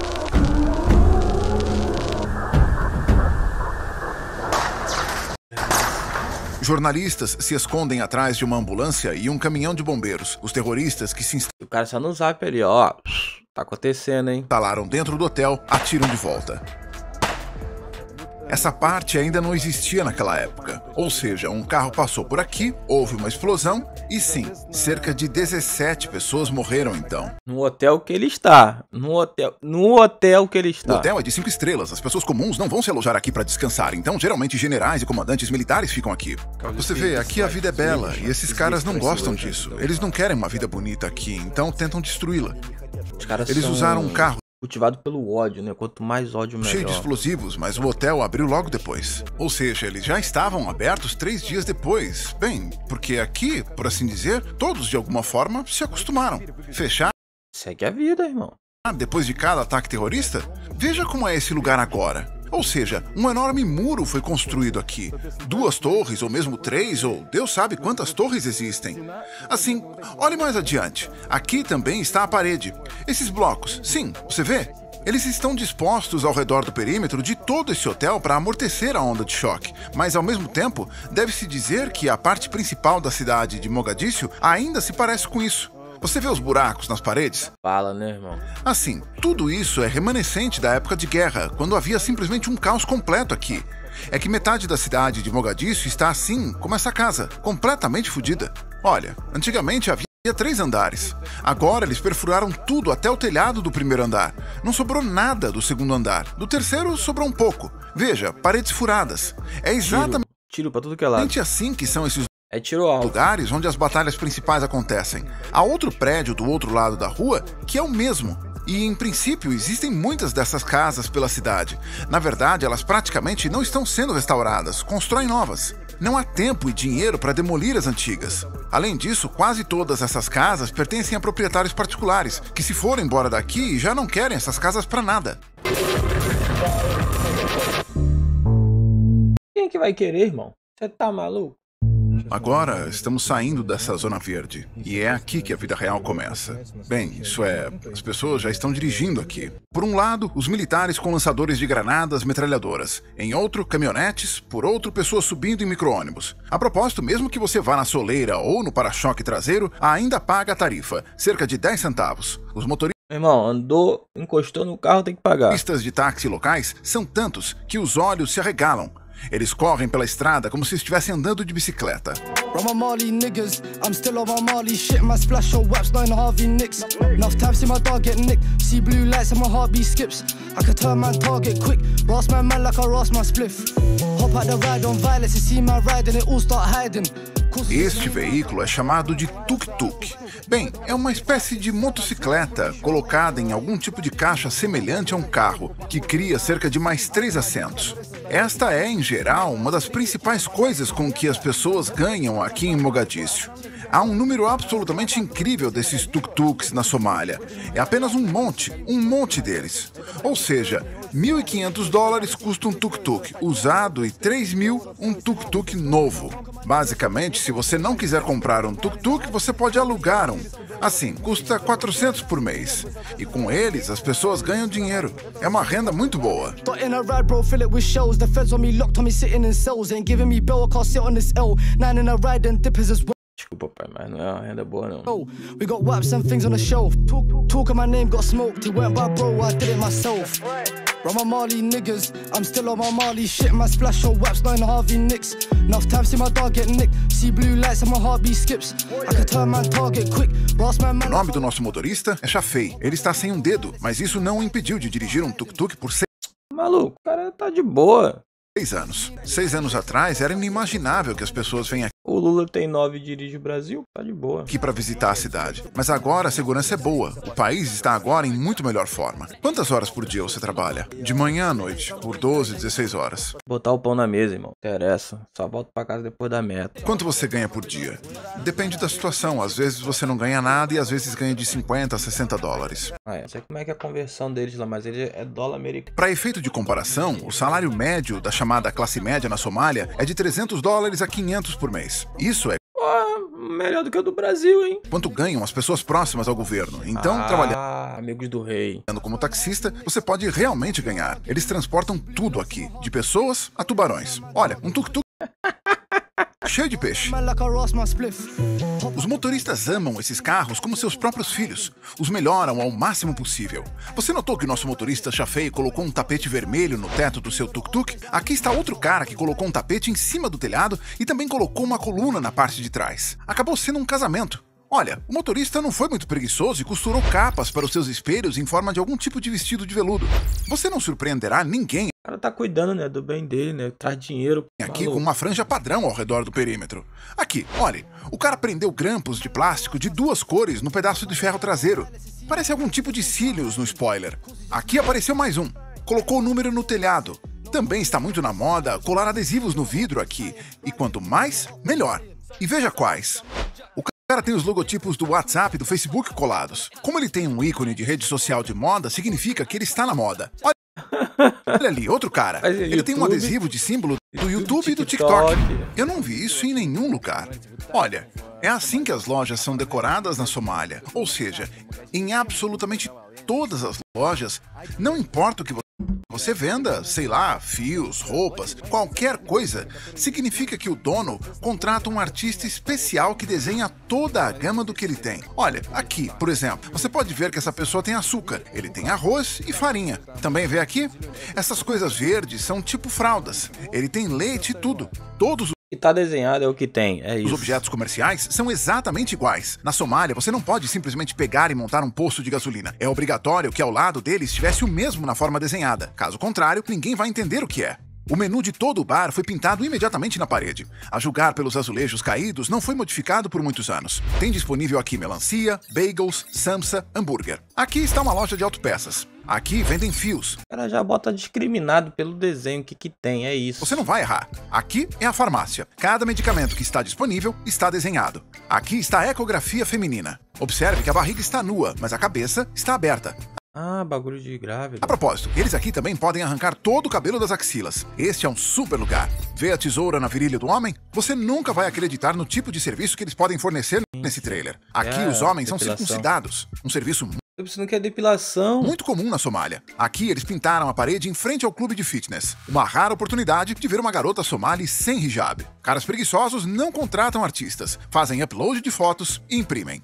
Jornalistas se escondem atrás de uma ambulância e um caminhão de bombeiros. Os terroristas que se O cara só no zap ali, ó. Tá acontecendo, hein? instalaram dentro do hotel atiram de volta. Essa parte ainda não existia naquela época. Ou seja, um carro passou por aqui, houve uma explosão e sim, cerca de dezessete pessoas morreram então. No hotel que ele está. No hotel, no hotel que ele O está. hotel é de cinco estrelas, as pessoas comuns não vão se alojar aqui para descansar, então geralmente generais e comandantes militares ficam aqui. Você vê, aqui a vida é bela e esses caras não gostam disso. Eles não querem uma vida bonita aqui, então tentam destruí-la. Os caras Eles são usaram um carro cultivado pelo ódio, né? Quanto mais ódio, melhor. cheio de explosivos, mas o hotel abriu logo depois. Ou seja, eles já estavam abertos três dias depois. Bem, porque aqui, por assim dizer, todos de alguma forma se acostumaram. Fechar Segue a vida, irmão. depois de cada ataque terrorista? Veja como é esse lugar agora. Ou seja, um enorme muro foi construído aqui. Duas torres, ou mesmo três, ou Deus sabe quantas torres existem. Assim, olhe mais adiante. Aqui também está a parede. Esses blocos, sim, você vê? Eles estão dispostos ao redor do perímetro de todo esse hotel para amortecer a onda de choque. Mas, ao mesmo tempo, deve-se dizer que a parte principal da cidade de Mogadíscio ainda se parece com isso. Você vê os buracos nas paredes? Fala, né, irmão? Assim, tudo isso é remanescente da época de guerra, quando havia simplesmente um caos completo aqui. É que metade da cidade de Mogadíscio está assim, como essa casa, completamente fodida. Olha, antigamente havia três andares. Agora eles perfuraram tudo até o telhado do primeiro andar. Não sobrou nada do segundo andar. Do terceiro sobrou um pouco. Veja, paredes furadas. É exatamente Tiro pra tudo que é lado. assim que são esses É tiro alto. lugares onde as batalhas principais acontecem. Há outro prédio do outro lado da rua que é o mesmo. E, em princípio, existem muitas dessas casas pela cidade. Na verdade, elas praticamente não estão sendo restauradas, constroem novas. Não há tempo e dinheiro para demolir as antigas. Além disso, quase todas essas casas pertencem a proprietários particulares, que se foram embora daqui já não querem essas casas para nada. Quem que vai querer, irmão? Você tá maluco? Agora estamos saindo dessa zona verde, e é aqui que a vida real começa. Bem, isso é, as pessoas já estão dirigindo aqui. Por um lado, os militares com lançadores de granadas, metralhadoras. Em outro, caminhonetes, por outro, pessoas subindo em micro-ônibus. A propósito, mesmo que você vá na soleira ou no para-choque traseiro, ainda paga a tarifa, cerca de dez centavos. Os motoristas Irmão, andou, encostou no carro, tem que pagar. de táxi locais são tantos que os olhos se arregalam. Eles correm pela estrada como se estivessem andando de bicicleta. Run my Marley niggas, I'm still on my Marley shit. My splash or waps, nine Harvey nicks. Enough time see my dog get nicked. See blue lights and my heartbeat skips. I could turn man target quick. Ross my man like I Ross my spliff. Hop out the ride on violence, you see my ride and it all start hiding. Este veículo é chamado de tuk-tuk. Bem, é uma espécie de motocicleta colocada em algum tipo de caixa semelhante a um carro, que cria cerca de mais três assentos. Esta é, em geral, uma das principais coisas com que as pessoas ganham aqui em Mogadíscio. Há um número absolutamente incrível desses tuk-tuks na Somália. É apenas um monte, um monte deles. Ou seja, mil e quinhentos dólares custa um tuk-tuk usado e três mil um tuk-tuk novo. Basicamente, se você não quiser comprar um tuk-tuk, você pode alugar um. Assim, custa quatrocentos por mês. E com eles, as pessoas ganham dinheiro. É uma renda muito boa. Desculpa, pai, mas não é uma renda boa, não. We got waps and things on the shelf. Talk, talk of my name got smoked. It went by bro, I did it myself. Run my Marley niggas, I'm still on my Marley shit. My splash on waps, nine Harvey Nicks. Enough time see my dog get nicked. See blue lights and my heartbeat skips. I can turn my target quick. Ross my man. O nome do nosso motorista é Chafei. Ele está sem um dedo, mas isso não o impediu de dirigir um tuk-tuk por seis Maluco, o cara tá de boa. anos. Seis anos atrás era inimaginável que as pessoas venham O Lula tem nove e dirige o Brasil, tá de boa. aqui para visitar a cidade. Mas agora a segurança é boa. O país está agora em muito melhor forma. Quantas horas por dia você trabalha? De manhã à noite, por doze, dezesseis horas. Botar o pão na mesa, irmão. Interessa. Só volto pra casa depois da meta. Quanto você ganha por dia? Depende da situação. Às vezes você não ganha nada e às vezes ganha de cinquenta a sessenta dólares. Ah, é. Não sei como é que é a conversão deles lá, mas ele é dólar americano. Para efeito de comparação, o salário médio da chamada classe média na Somália é de trezentos dólares a quinhentos por mês. Isso é Pô, melhor do que o do Brasil, hein? quanto ganham as pessoas próximas ao governo. Então, ah, trabalhando amigos do rei. como taxista, você pode realmente ganhar. Eles transportam tudo aqui, de pessoas a tubarões. Olha, um tuk-tuk cheio de peixe. Man like I Ross my spliff. Os motoristas amam esses carros como seus próprios filhos. Os melhoram ao máximo possível. Você notou que nosso motorista Chafei colocou um tapete vermelho no teto do seu tuk-tuk? Aqui está outro cara que colocou um tapete em cima do telhado e também colocou uma coluna na parte de trás. Acabou sendo um casamento. Olha, o motorista não foi muito preguiçoso e costurou capas para os seus espelhos em forma de algum tipo de vestido de veludo. Você não surpreenderá ninguém O cara tá cuidando, né, do bem dele, né? Traz dinheiro. aqui maluco. com uma franja padrão ao redor do perímetro. Aqui, olhe, o cara prendeu grampos de plástico de duas cores no pedaço de ferro traseiro. Parece algum tipo de cílios no spoiler. Aqui apareceu mais um. Colocou o número no telhado. Também está muito na moda colar adesivos no vidro aqui. E quanto mais, melhor. E veja quais. O cara tem os logotipos do WhatsApp e do Facebook colados. Como ele tem um ícone de rede social de moda, significa que ele está na moda. Olha Olha ali, outro cara. Mas é Ele tem um YouTube, adesivo de símbolo do YouTube, YouTube e do TikTok. TikTok. Eu não vi isso em nenhum lugar. Olha, é assim que as lojas são decoradas na Somália. Ou seja, em absolutamente todas as lojas, não importa o que você venda, sei lá, fios, roupas, qualquer coisa, significa que o dono contrata um artista especial que desenha toda a gama do que ele tem. Olha, aqui, por exemplo, você pode ver que essa pessoa tem açúcar, ele tem arroz e farinha. Também vê aqui? Essas coisas verdes são tipo fraldas. Ele tem leite e tudo. Todos O que tá desenhado é o que tem, é os isso. objetos comerciais são exatamente iguais. Na Somália, você não pode simplesmente pegar e montar um posto de gasolina. É obrigatório que ao lado dele estivesse o mesmo na forma desenhada. Caso contrário, ninguém vai entender o que é. O menu de todo o bar foi pintado imediatamente na parede. A julgar pelos azulejos caídos, não foi modificado por muitos anos. Tem disponível aqui melancia, bagels, samsa, hambúrguer. Aqui está uma loja de autopeças. Aqui vendem fios. O cara já bota discriminado pelo desenho, o que que tem, é isso. Você não vai errar. Aqui é a farmácia. Cada medicamento que está disponível está desenhado. Aqui está a ecografia feminina. Observe que a barriga está nua, mas a cabeça está aberta. Ah, bagulho de grávida. A propósito, eles aqui também podem arrancar todo o cabelo das axilas. Este é um super lugar. Vê a tesoura na virilha do homem? Você nunca vai acreditar no tipo de serviço que eles podem fornecer nesse trailer. Aqui É, os homens são depilação. circuncidados. Um serviço Tô precisando que é depilação. muito comum na Somália. Aqui eles pintaram a parede em frente ao clube de fitness. Uma rara oportunidade de ver uma garota somali sem hijab. Caras preguiçosos não contratam artistas, fazem upload de fotos e imprimem.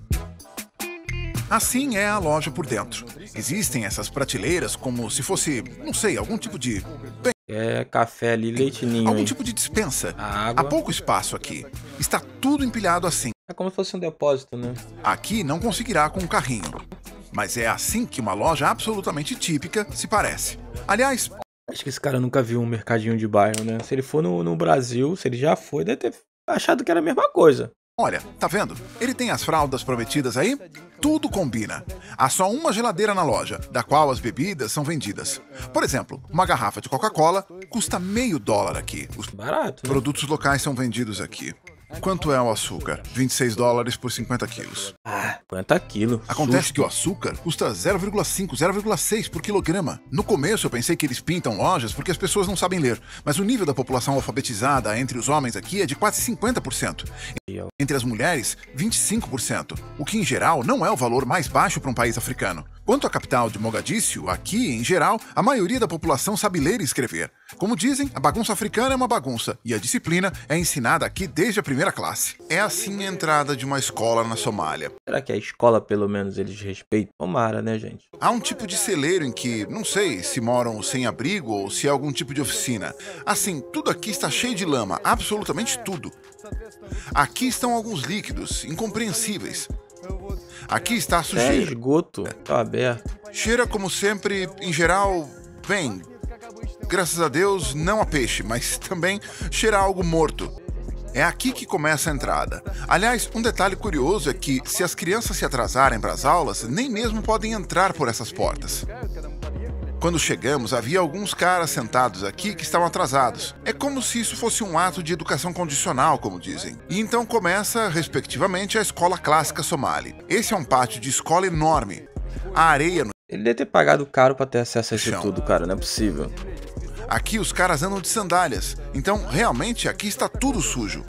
Assim é a loja por dentro. Existem essas prateleiras como se fosse, não sei, algum tipo de... bem, É café ali, leite ninho. algum hein? tipo de dispensa. A água. Há pouco espaço aqui. Está tudo empilhado assim. É como se fosse um depósito, né? Aqui não conseguirá com um carrinho. Mas é assim que uma loja absolutamente típica se parece. Aliás, Acho que esse cara nunca viu um mercadinho de bairro, né? Se ele for no, no Brasil, se ele já foi, deve ter achado que era a mesma coisa. Olha, tá vendo? Ele tem as fraldas prometidas aí? Tudo combina. Há só uma geladeira na loja, da qual as bebidas são vendidas. Por exemplo, uma garrafa de Coca-Cola custa meio dólar aqui. Os Barato, né? produtos locais são vendidos aqui. Quanto é o açúcar? vinte e seis dólares por cinquenta quilos. Ah, cinquenta quilos. Acontece Susto. que o açúcar custa zero vírgula cinco, zero vírgula seis por quilograma. No começo eu pensei que eles pintam lojas porque as pessoas não sabem ler, mas o nível da população alfabetizada entre os homens aqui é de quase cinquenta por cento. Entre as mulheres, vinte e cinco por cento, o que em geral não é o valor mais baixo para um país africano. Quanto à capital de Mogadíscio, aqui, em geral, a maioria da população sabe ler e escrever. Como dizem, a bagunça africana é uma bagunça, e a disciplina é ensinada aqui desde a primeira classe. É assim a entrada de uma escola na Somália. Será que a escola, pelo menos, eles respeitam? Tomara, né, gente? Há um tipo de celeiro em que, não sei se moram sem abrigo ou se é algum tipo de oficina. Assim, tudo aqui está cheio de lama, absolutamente tudo. Aqui estão alguns líquidos, incompreensíveis. Aqui está a É sujeira. esgoto, tá aberto. Cheira como sempre, em geral, bem, graças a Deus, não a peixe, mas também cheira a algo morto. É aqui que começa a entrada. Aliás, um detalhe curioso é que, se as crianças se atrasarem para as aulas, nem mesmo podem entrar por essas portas. Quando chegamos, havia alguns caras sentados aqui que estavam atrasados. É como se isso fosse um ato de educação condicional, como dizem. E então começa, respectivamente, a escola clássica somali. Esse é um pátio de escola enorme. A areia no Ele deve ter pagado caro pra ter acesso a isso Chão. tudo, cara. Não é possível. Aqui os caras andam de sandálias, então realmente aqui está tudo sujo.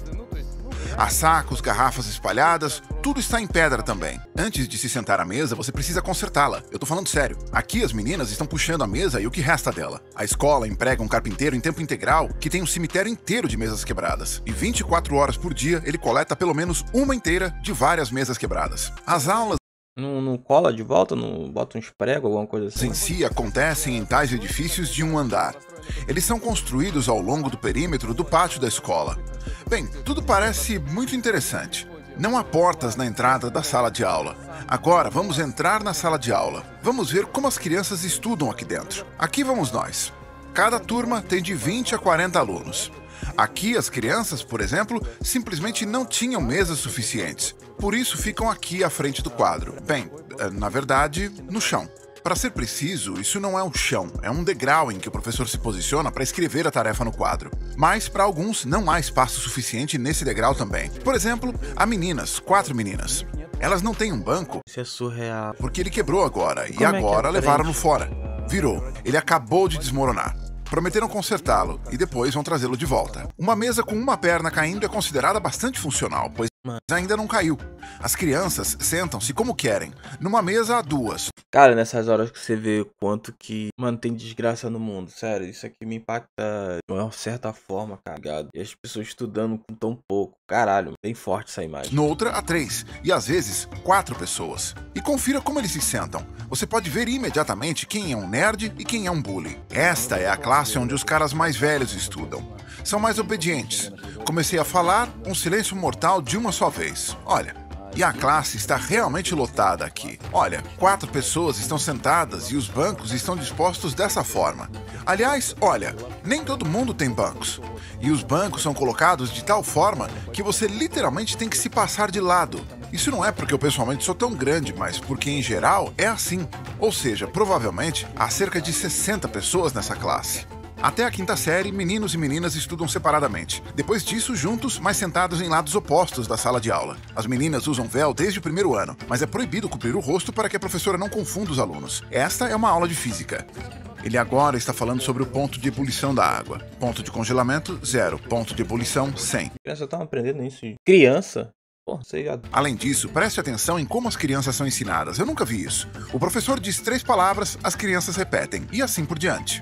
Há sacos, garrafas espalhadas, tudo está em pedra também. Antes de se sentar à mesa, você precisa consertá-la. Eu tô falando sério. Aqui as meninas estão puxando a mesa e o que resta dela. A escola emprega um carpinteiro em tempo integral que tem um cemitério inteiro de mesas quebradas. E vinte e quatro horas por dia ele coleta pelo menos uma inteira de várias mesas quebradas. As aulas Não, não cola de volta? Não bota uns pregos, alguma coisa assim? em si acontecem em tais edifícios de um andar. Eles são construídos ao longo do perímetro do pátio da escola. Bem, tudo parece muito interessante. Não há portas na entrada da sala de aula. Agora vamos entrar na sala de aula. Vamos ver como as crianças estudam aqui dentro. Aqui vamos nós. Cada turma tem de vinte a quarenta alunos. Aqui as crianças, por exemplo, simplesmente não tinham mesas suficientes. Por isso ficam aqui à frente do quadro. Bem, na verdade, no chão. Para ser preciso, isso não é um chão, é um degrau em que o professor se posiciona para escrever a tarefa no quadro. Mas, para alguns, não há espaço suficiente nesse degrau também. Por exemplo, há meninas, quatro meninas. Elas não têm um banco Isso é surreal. porque ele quebrou agora, e Como é que agora aprende? levaram-no fora. Virou. Ele acabou de desmoronar. Prometeram consertá-lo e depois vão trazê-lo de volta. Uma mesa com uma perna caindo é considerada bastante funcional, pois ainda não caiu. As crianças sentam-se como querem. Numa mesa há duas. Cara, nessas horas que você vê quanto que, mano, tem desgraça no mundo. Sério, isso aqui me impacta de uma certa forma, cagado. E as pessoas estudando com tão pouco. Caralho, bem forte essa imagem. Noutra há três. E às vezes, quatro pessoas. E confira como eles se sentam. Você pode ver imediatamente quem é um nerd e quem é um bully. Esta é a classe onde os caras mais velhos estudam. São mais obedientes. Comecei a falar, um silêncio mortal de uma só vez. Olha, e a classe está realmente lotada aqui. Olha, quatro pessoas estão sentadas e os bancos estão dispostos dessa forma. Aliás, olha, nem todo mundo tem bancos. E os bancos são colocados de tal forma que você literalmente tem que se passar de lado. Isso não é porque eu pessoalmente sou tão grande, mas porque em geral é assim. Ou seja, provavelmente há cerca de sessenta pessoas nessa classe. Até a quinta série, meninos e meninas estudam separadamente. Depois disso, juntos, mas sentados em lados opostos da sala de aula. As meninas usam véu desde o primeiro ano, mas é proibido cobrir o rosto para que a professora não confunda os alunos. Esta é uma aula de física. Ele agora está falando sobre o ponto de ebulição da água. Ponto de congelamento, zero. Ponto de ebulição, cem. Criança estão aprendendo isso. Criança? Pô, você já... Além disso, preste atenção em como as crianças são ensinadas. Eu nunca vi isso. O professor diz três palavras, as crianças repetem, e assim por diante.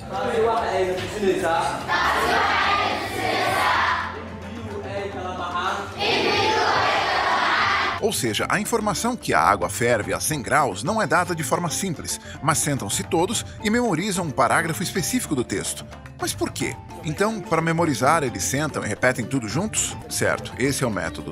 Ou seja, a informação que a água ferve a cem graus não é dada de forma simples, mas sentam-se todos e memorizam um parágrafo específico do texto. Mas por quê? Então, para memorizar, eles sentam e repetem tudo juntos? Certo, esse é o método.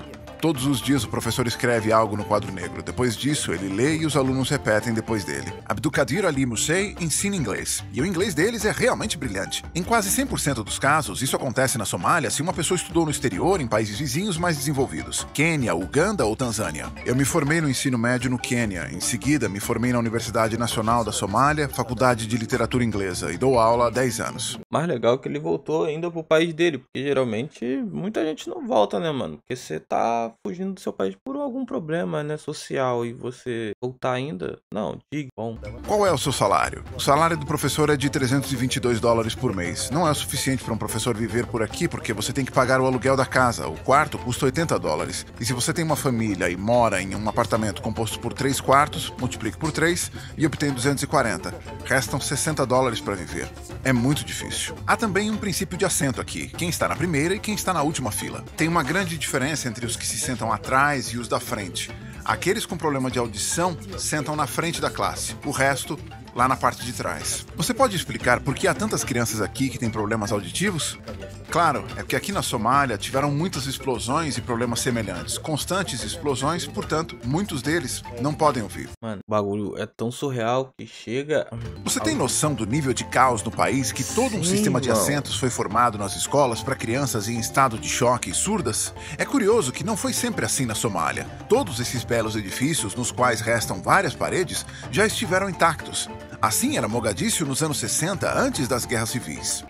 Todos os dias o professor escreve algo no quadro negro. Depois disso, ele lê e os alunos repetem depois dele. Abdulkadir Ali Musei ensina inglês. E o inglês deles é realmente brilhante. Em quase cem por cento dos casos, isso acontece na Somália se uma pessoa estudou no exterior, em países vizinhos mais desenvolvidos. Quênia, Uganda ou Tanzânia. Eu me formei no ensino médio no Quênia. Em seguida, me formei na Universidade Nacional da Somália, Faculdade de Literatura Inglesa, e dou aula há dez anos. Mais legal que ele voltou ainda pro país dele, porque geralmente muita gente não volta, né, mano? Porque você tá fugindo do seu país por algum problema, né, social, e você voltar ainda, não, diga, bom. Qual é o seu salário? O salário do professor é de trezentos e vinte e dois dólares por mês. Não é o suficiente para um professor viver por aqui, porque você tem que pagar o aluguel da casa. O quarto custa oitenta dólares. E se você tem uma família e mora em um apartamento composto por três quartos, multiplique por três e obtém duzentos e quarenta. Restam sessenta dólares para viver. É muito difícil. Há também um princípio de assento aqui. Quem está na primeira e quem está na última fila. Tem uma grande diferença entre os que se sentam atrás e os da frente. Aqueles com problema de audição sentam na frente da classe. O resto, lá na parte de trás. Você pode explicar por que há tantas crianças aqui que têm problemas auditivos? Claro, é porque aqui na Somália tiveram muitas explosões e problemas semelhantes. Constantes explosões, portanto, muitos deles não podem ouvir. Mano, o bagulho é tão surreal que chega... Você tem noção do nível de caos no país que todo um Sim, sistema de mano. assentos foi formado nas escolas para crianças em estado de choque e surdas? É curioso que não foi sempre assim na Somália. Todos esses belos edifícios, nos quais restam várias paredes, já estiveram intactos. Assim era Mogadíscio nos anos sessenta, antes das guerras civis.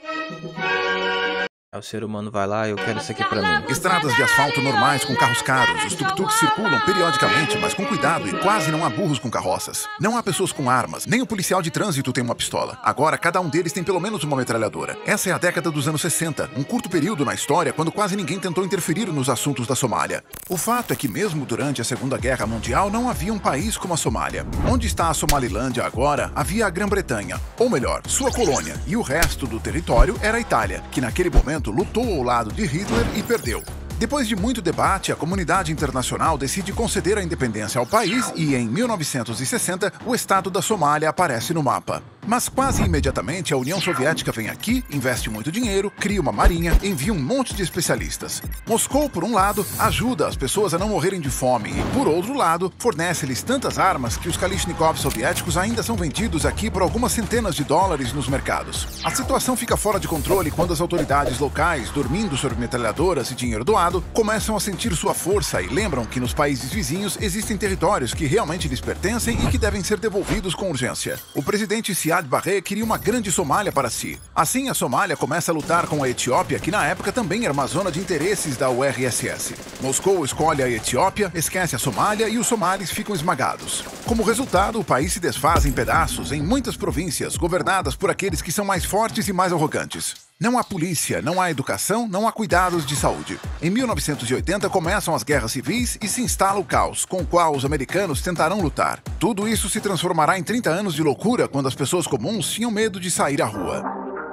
Aí o ser humano vai lá, eu quero isso aqui pra mim. Estradas de asfalto normais com carros caros. Os tuk-tuks circulam periodicamente, mas com cuidado, e quase não há burros com carroças. Não há pessoas com armas, nem o policial de trânsito tem uma pistola. Agora, cada um deles tem pelo menos uma metralhadora. Essa é a década dos anos sessenta, um curto período na história quando quase ninguém tentou interferir nos assuntos da Somália. O fato é que mesmo durante a Segunda Guerra Mundial não havia um país como a Somália. Onde está a Somalilândia agora, havia a Grã-Bretanha, ou melhor, sua colônia, e o resto do território era a Itália, que naquele momento lutou ao lado de Hitler e perdeu. Depois de muito debate, a comunidade internacional decide conceder a independência ao país e, em mil novecentos e sessenta, o estado da Somália aparece no mapa. Mas quase imediatamente a União Soviética vem aqui, investe muito dinheiro, cria uma marinha, envia um monte de especialistas. Moscou, por um lado, ajuda as pessoas a não morrerem de fome e, por outro lado, fornece-lhes tantas armas que os Kalashnikov soviéticos ainda são vendidos aqui por algumas centenas de dólares nos mercados. A situação fica fora de controle quando as autoridades locais, dormindo sobre metralhadoras e dinheiro doado, começam a sentir sua força e lembram que nos países vizinhos existem territórios que realmente lhes pertencem e que devem ser devolvidos com urgência. O presidente Siad Barre queria uma grande Somália para si. Assim, a Somália começa a lutar com a Etiópia, que na época também era uma zona de interesses da U R S S. Moscou escolhe a Etiópia, esquece a Somália e os somalis ficam esmagados. Como resultado, o país se desfaz em pedaços em muitas províncias, governadas por aqueles que são mais fortes e mais arrogantes. Não há polícia, não há educação, não há cuidados de saúde. Em mil novecentos e oitenta começam as guerras civis e se instala o caos, com o qual os americanos tentarão lutar. Tudo isso se transformará em trinta anos de loucura quando as pessoas comuns tinham medo de sair à rua.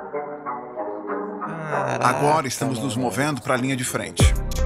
Caraca, Agora estamos nos movendo para a linha de frente.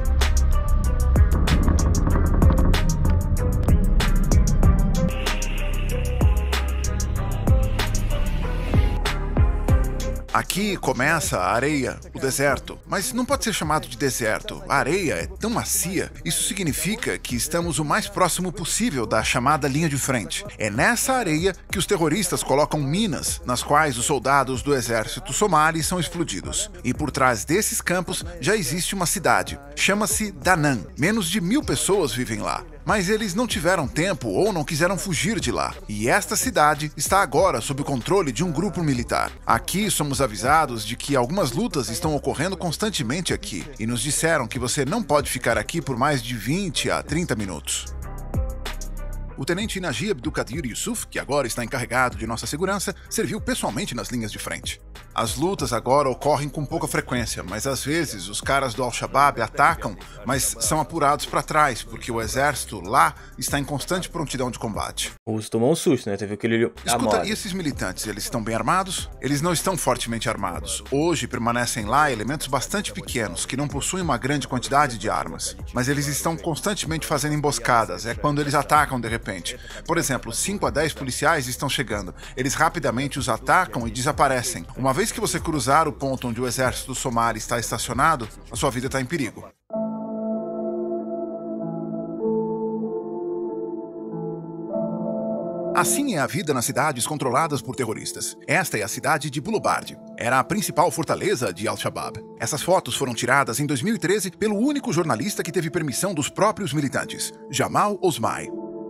Aqui começa a areia, o deserto. Mas não pode ser chamado de deserto. A areia é tão macia. Isso significa que estamos o mais próximo possível da chamada linha de frente. É nessa areia que os terroristas colocam minas, nas quais os soldados do exército somali são explodidos. E por trás desses campos já existe uma cidade. Chama-se Danang. Menos de mil pessoas vivem lá. Mas eles não tiveram tempo ou não quiseram fugir de lá. E esta cidade está agora sob o controle de um grupo militar. Aqui somos avisados de que algumas lutas estão ocorrendo constantemente aqui. E nos disseram que você não pode ficar aqui por mais de vinte a trinta minutos. O tenente Naji Abdulkadir Yusuf, que agora está encarregado de nossa segurança, serviu pessoalmente nas linhas de frente. As lutas agora ocorrem com pouca frequência, mas às vezes os caras do Al-Shabaab atacam, mas são apurados para trás, porque o exército lá está em constante prontidão de combate. O Russo tomou um susto, né? Teve aquele... Escuta, e esses militantes, eles estão bem armados? Eles não estão fortemente armados. Hoje permanecem lá elementos bastante pequenos, que não possuem uma grande quantidade de armas. Mas eles estão constantemente fazendo emboscadas, é quando eles atacam de repente. Por exemplo, cinco a dez policiais estão chegando. Eles rapidamente os atacam e desaparecem. Uma vez que você cruzar o ponto onde o exército somali está estacionado, a sua vida está em perigo. Assim é a vida nas cidades controladas por terroristas. Esta é a cidade de Boulevard. Era a principal fortaleza de Al-Shabaab. Essas fotos foram tiradas em dois mil e treze pelo único jornalista que teve permissão dos próprios militantes, Jamal Osmai.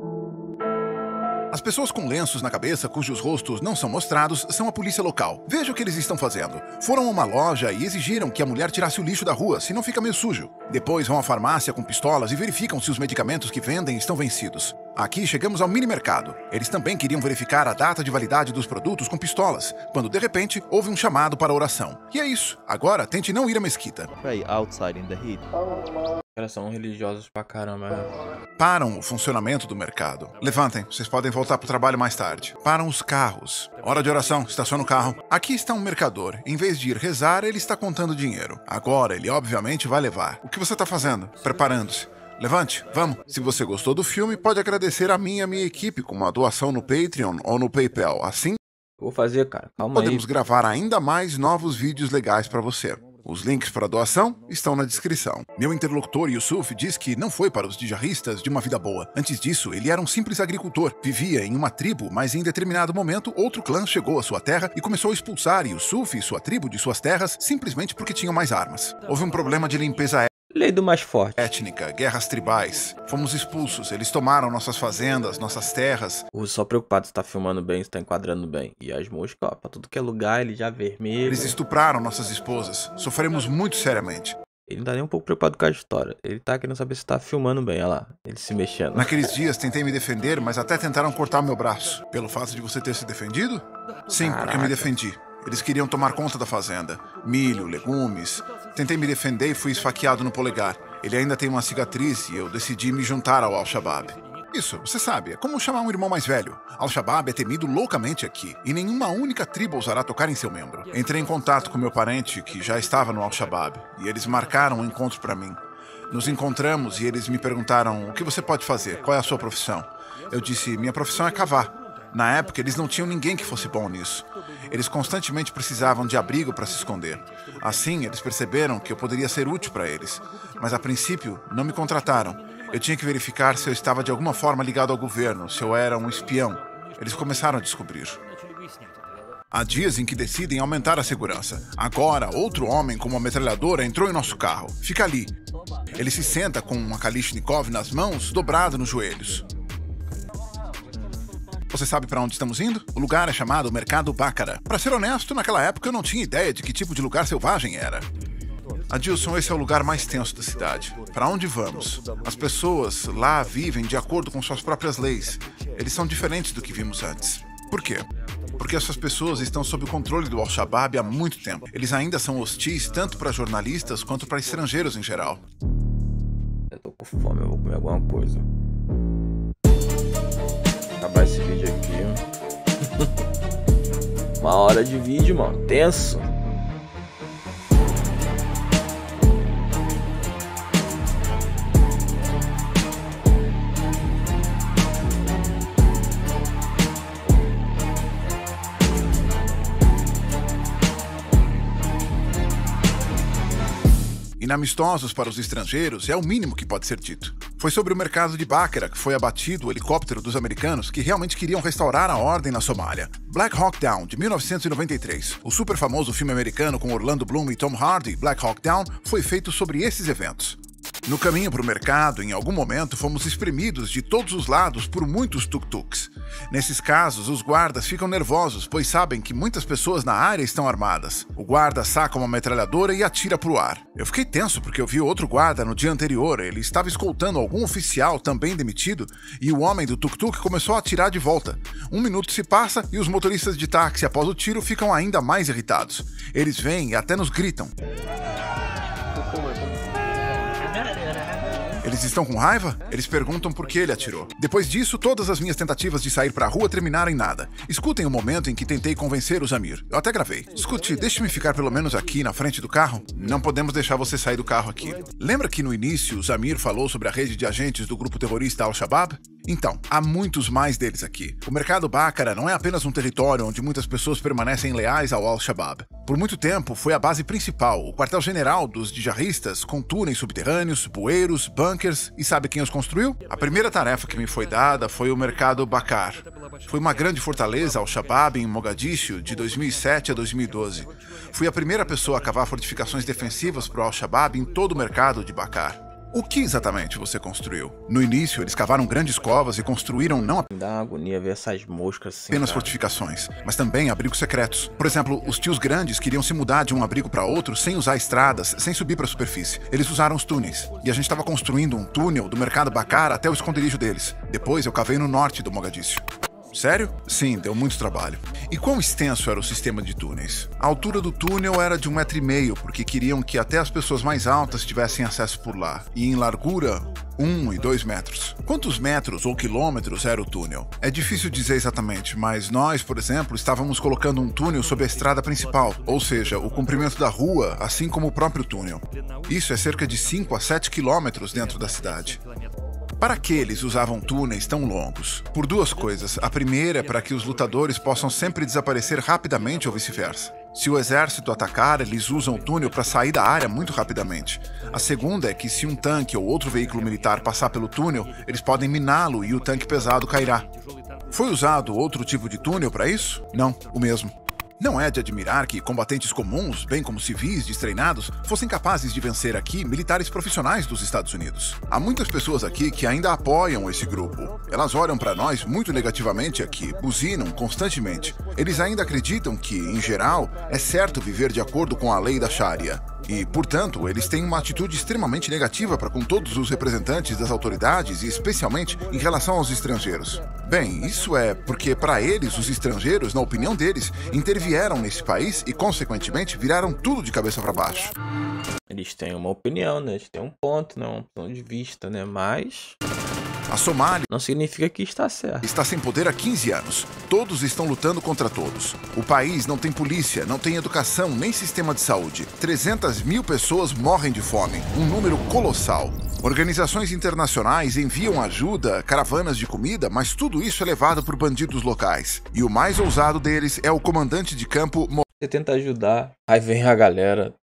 As pessoas com lenços na cabeça, cujos rostos não são mostrados, são a polícia local. Veja o que eles estão fazendo. Foram a uma loja e exigiram que a mulher tirasse o lixo da rua, senão fica meio sujo. Depois vão à farmácia com pistolas e verificam se os medicamentos que vendem estão vencidos. Aqui chegamos ao mini-mercado. Eles também queriam verificar a data de validade dos produtos com pistolas, quando de repente houve um chamado para a oração. E é isso. Agora tente não ir à mesquita. Pray outside in the heat. Caras são religiosos pra caramba, né? Param o funcionamento do mercado. Levantem, vocês podem voltar pro trabalho mais tarde. Param os carros. Hora de oração, estaciona o carro. Aqui está um mercador. Em vez de ir rezar, ele está contando dinheiro. Agora, ele obviamente vai levar. O que você está fazendo? Preparando-se. Levante, vamos. Se você gostou do filme, pode agradecer a mim e a minha equipe com uma doação no Patreon ou no PayPal. Assim, Vou fazer, cara. Calma podemos aí. gravar ainda mais novos vídeos legais para você. Os links para a doação estão na descrição. Meu interlocutor Yusuf diz que não foi para os dijarristas de uma vida boa. Antes disso, ele era um simples agricultor. Vivia em uma tribo, mas em determinado momento, outro clã chegou à sua terra e começou a expulsar Yusuf e sua tribo de suas terras simplesmente porque tinham mais armas. Houve um problema de limpeza Lei do mais forte. étnica, guerras tribais. Fomos expulsos, eles tomaram nossas fazendas, nossas terras. O só preocupado se tá filmando bem, se tá enquadrando bem. E as moscas, ó, pra tudo que é lugar, ele já vermelho. Eles estupraram nossas esposas. Sofremos muito seriamente. Ele não tá nem um pouco preocupado com a história. Ele tá querendo saber se tá filmando bem, olha lá. Ele se mexendo. Naqueles dias tentei me defender, mas até tentaram cortar meu braço. Pelo fato de você ter se defendido? Sim, porque eu me Caraca. defendi. Eles queriam tomar conta da fazenda. Milho, legumes. Tentei me defender e fui esfaqueado no polegar. Ele ainda tem uma cicatriz e eu decidi me juntar ao Al-Shabaab. Isso, você sabe, é como chamar um irmão mais velho. Al-Shabaab é temido loucamente aqui, e nenhuma única tribo ousará tocar em seu membro. Entrei em contato com meu parente, que já estava no Al-Shabaab, e eles marcaram um encontro para mim. Nos encontramos e eles me perguntaram: o que você pode fazer? Qual é a sua profissão? Eu disse: minha profissão é cavar. Na época, eles não tinham ninguém que fosse bom nisso. Eles constantemente precisavam de abrigo para se esconder. Assim, eles perceberam que eu poderia ser útil para eles. Mas, a princípio, não me contrataram. Eu tinha que verificar se eu estava de alguma forma ligado ao governo, se eu era um espião. Eles começaram a descobrir. Há dias em que decidem aumentar a segurança. Agora, outro homem com uma metralhadora entrou em nosso carro. Fica ali. Ele se senta com uma Kalashnikov nas mãos, dobrado nos joelhos. Você sabe para onde estamos indo? O lugar é chamado Mercado Bácara. Para ser honesto, naquela época eu não tinha ideia de que tipo de lugar selvagem era. Adilson, esse é o lugar mais tenso da cidade. Para onde vamos? As pessoas lá vivem de acordo com suas próprias leis. Eles são diferentes do que vimos antes. Por quê? Porque essas pessoas estão sob o controle do Al-Shabaab há muito tempo. Eles ainda são hostis tanto para jornalistas quanto para estrangeiros em geral. Eu tô com fome, eu vou comer alguma coisa. Acabar esse vídeo aqui. Uma hora de vídeo, mano. Tenso. Inamistosos para os estrangeiros é o mínimo que pode ser dito. Foi sobre o mercado de Bácara que foi abatido o helicóptero dos americanos que realmente queriam restaurar a ordem na Somália. Black Hawk Down, de mil novecentos e noventa e três. O super famoso filme americano com Orlando Bloom e Tom Hardy, Black Hawk Down, foi feito sobre esses eventos. No caminho para o mercado, em algum momento, fomos espremidos de todos os lados por muitos tuk-tuks. Nesses casos, os guardas ficam nervosos, pois sabem que muitas pessoas na área estão armadas. O guarda saca uma metralhadora e atira para o ar. Eu fiquei tenso porque eu vi outro guarda no dia anterior. Ele estava escoltando algum oficial também demitido e o homem do tuk-tuk começou a atirar de volta. Um minuto se passa e os motoristas de táxi, após o tiro, ficam ainda mais irritados. Eles vêm e até nos gritam. Eles estão com raiva? Eles perguntam por que ele atirou. Depois disso, todas as minhas tentativas de sair pra rua terminaram em nada. Escutem o momento em que tentei convencer o Zamir. Eu até gravei. Escute, deixe-me ficar pelo menos aqui na frente do carro. Não podemos deixar você sair do carro aqui. Lembra que no início o Zamir falou sobre a rede de agentes do grupo terrorista Al-Shabaab? Então, há muitos mais deles aqui. O mercado Baccara não é apenas um território onde muitas pessoas permanecem leais ao Al-Shabaab. Por muito tempo, foi a base principal, o quartel-general dos djihadistas, com túneis subterrâneos, bueiros, bunkers, e sabe quem os construiu? A primeira tarefa que me foi dada foi o mercado Bacar. Foi uma grande fortaleza Al-Shabaab em Mogadishu de dois mil e sete a dois mil e doze. Fui a primeira pessoa a cavar fortificações defensivas para o Al-Shabaab em todo o mercado de Bacar. O que exatamente você construiu? No início, eles cavaram grandes covas e construíram não Dá uma agonia ver essas moscas assim. apenas cara. fortificações, mas também abrigos secretos. Por exemplo, os tios grandes queriam se mudar de um abrigo para outro sem usar estradas, sem subir para a superfície. Eles usaram os túneis. E a gente estava construindo um túnel do mercado Bacar até o esconderijo deles. Depois eu cavei no norte do Mogadishu. Sério? Sim, deu muito trabalho. E quão extenso era o sistema de túneis? A altura do túnel era de um metro e meio, porque queriam que até as pessoas mais altas tivessem acesso por lá. E em largura, um e dois metros. Quantos metros ou quilômetros era o túnel? É difícil dizer exatamente, mas nós, por exemplo, estávamos colocando um túnel sob a estrada principal, ou seja, o comprimento da rua, assim como o próprio túnel. Isso é cerca de cinco a sete quilômetros dentro da cidade. Para que eles usavam túneis tão longos? Por duas coisas. A primeira é para que os lutadores possam sempre desaparecer rapidamente ou vice-versa. Se o exército atacar, eles usam o túnel para sair da área muito rapidamente. A segunda é que se um tanque ou outro veículo militar passar pelo túnel, eles podem miná-lo e o tanque pesado cairá. Foi usado outro tipo de túnel para isso? Não, o mesmo. Não é de admirar que combatentes comuns, bem como civis destreinados, fossem capazes de vencer aqui militares profissionais dos Estados Unidos. Há muitas pessoas aqui que ainda apoiam esse grupo. Elas olham para nós muito negativamente aqui, buzinam constantemente. Eles ainda acreditam que, em geral, é certo viver de acordo com a lei da Sharia. E, portanto, eles têm uma atitude extremamente negativa para com todos os representantes das autoridades e especialmente em relação aos estrangeiros. Bem, isso é porque para eles, os estrangeiros, na opinião deles, intervieram nesse país e, consequentemente, viraram tudo de cabeça para baixo. Eles têm uma opinião, né? Eles têm um ponto, né? Um ponto de vista, né? Mas A Somália não significa que está certo. está sem poder há quinze anos. Todos estão lutando contra todos. O país não tem polícia, não tem educação, nem sistema de saúde. trezentas mil pessoas morrem de fome, um número colossal. Organizações internacionais enviam ajuda, caravanas de comida, mas tudo isso é levado por bandidos locais. E o mais ousado deles é o comandante de campo Mo- Você tenta ajudar, aí vem a galera.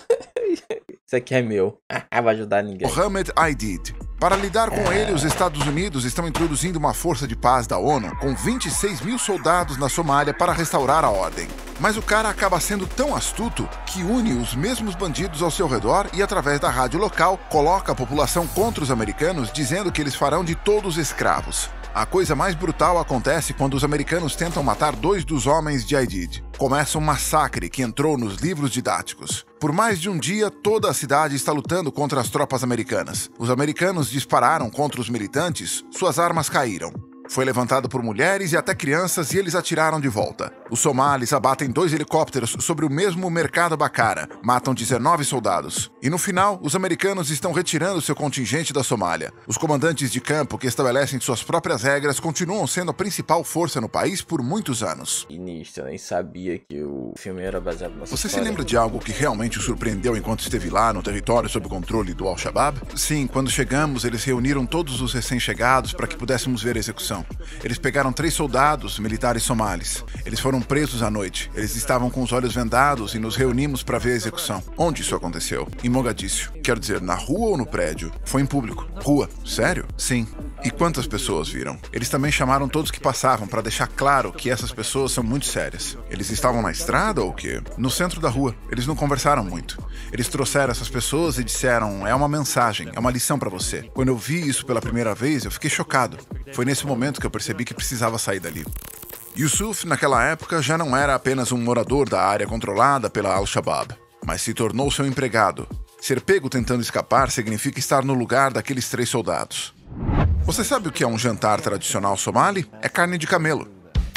Isso aqui é meu. Não vai ajudar ninguém. Mohammed Aidid. Para lidar com ele, os Estados Unidos estão introduzindo uma força de paz da ONU com vinte e seis mil soldados na Somália para restaurar a ordem. Mas o cara acaba sendo tão astuto que une os mesmos bandidos ao seu redor e, através da rádio local, coloca a população contra os americanos, dizendo que eles farão de todos escravos. A coisa mais brutal acontece quando os americanos tentam matar dois dos homens de Aidid. Começa um massacre que entrou nos livros didáticos. Por mais de um dia, toda a cidade está lutando contra as tropas americanas. Os americanos dispararam contra os militantes, suas armas caíram. Foi levantado por mulheres e até crianças e eles atiraram de volta. Os somalis abatem dois helicópteros sobre o mesmo mercado Bacara, matam dezenove soldados. E no final, os americanos estão retirando seu contingente da Somália. Os comandantes de campo que estabelecem suas próprias regras continuam sendo a principal força no país por muitos anos. Início, eu nem sabia que o filme era baseado nessa Você se história. lembra de algo que realmente o surpreendeu enquanto esteve lá no território sob o controle do Al-Shabaab? Sim, quando chegamos, eles reuniram todos os recém-chegados para que pudéssemos ver a execução. Eles pegaram três soldados militares somalis. Eles foram presos à noite. Eles estavam com os olhos vendados e nos reunimos para ver a execução. Onde isso aconteceu? Em Mogadishu. Quero dizer, na rua ou no prédio? Foi em público. Rua. Sério? Sim. E quantas pessoas viram? Eles também chamaram todos que passavam para deixar claro que essas pessoas são muito sérias. Eles estavam na estrada ou o quê? No centro da rua. Eles não conversaram muito. Eles trouxeram essas pessoas e disseram: é uma mensagem, é uma lição para você. Quando eu vi isso pela primeira vez, eu fiquei chocado. Foi nesse momento que eu percebi que precisava sair dali. Yusuf, naquela época, já não era apenas um morador da área controlada pela Al-Shabaab, mas se tornou seu empregado. Ser pego tentando escapar significa estar no lugar daqueles três soldados. Você sabe o que é um jantar tradicional somali? É carne de camelo.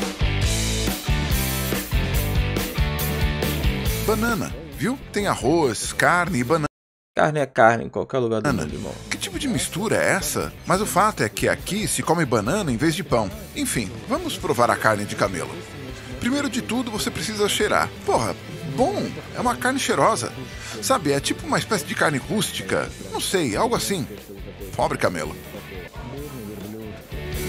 Banana, viu? Tem arroz, carne e banana. Carne é carne em qualquer lugar do mundo, irmão. Que tipo de mistura é essa? Mas o fato é que aqui se come banana em vez de pão. Enfim, vamos provar a carne de camelo. Primeiro de tudo, você precisa cheirar. Porra, bom, é uma carne cheirosa. Sabe, é tipo uma espécie de carne rústica. Não sei, algo assim. Pobre camelo.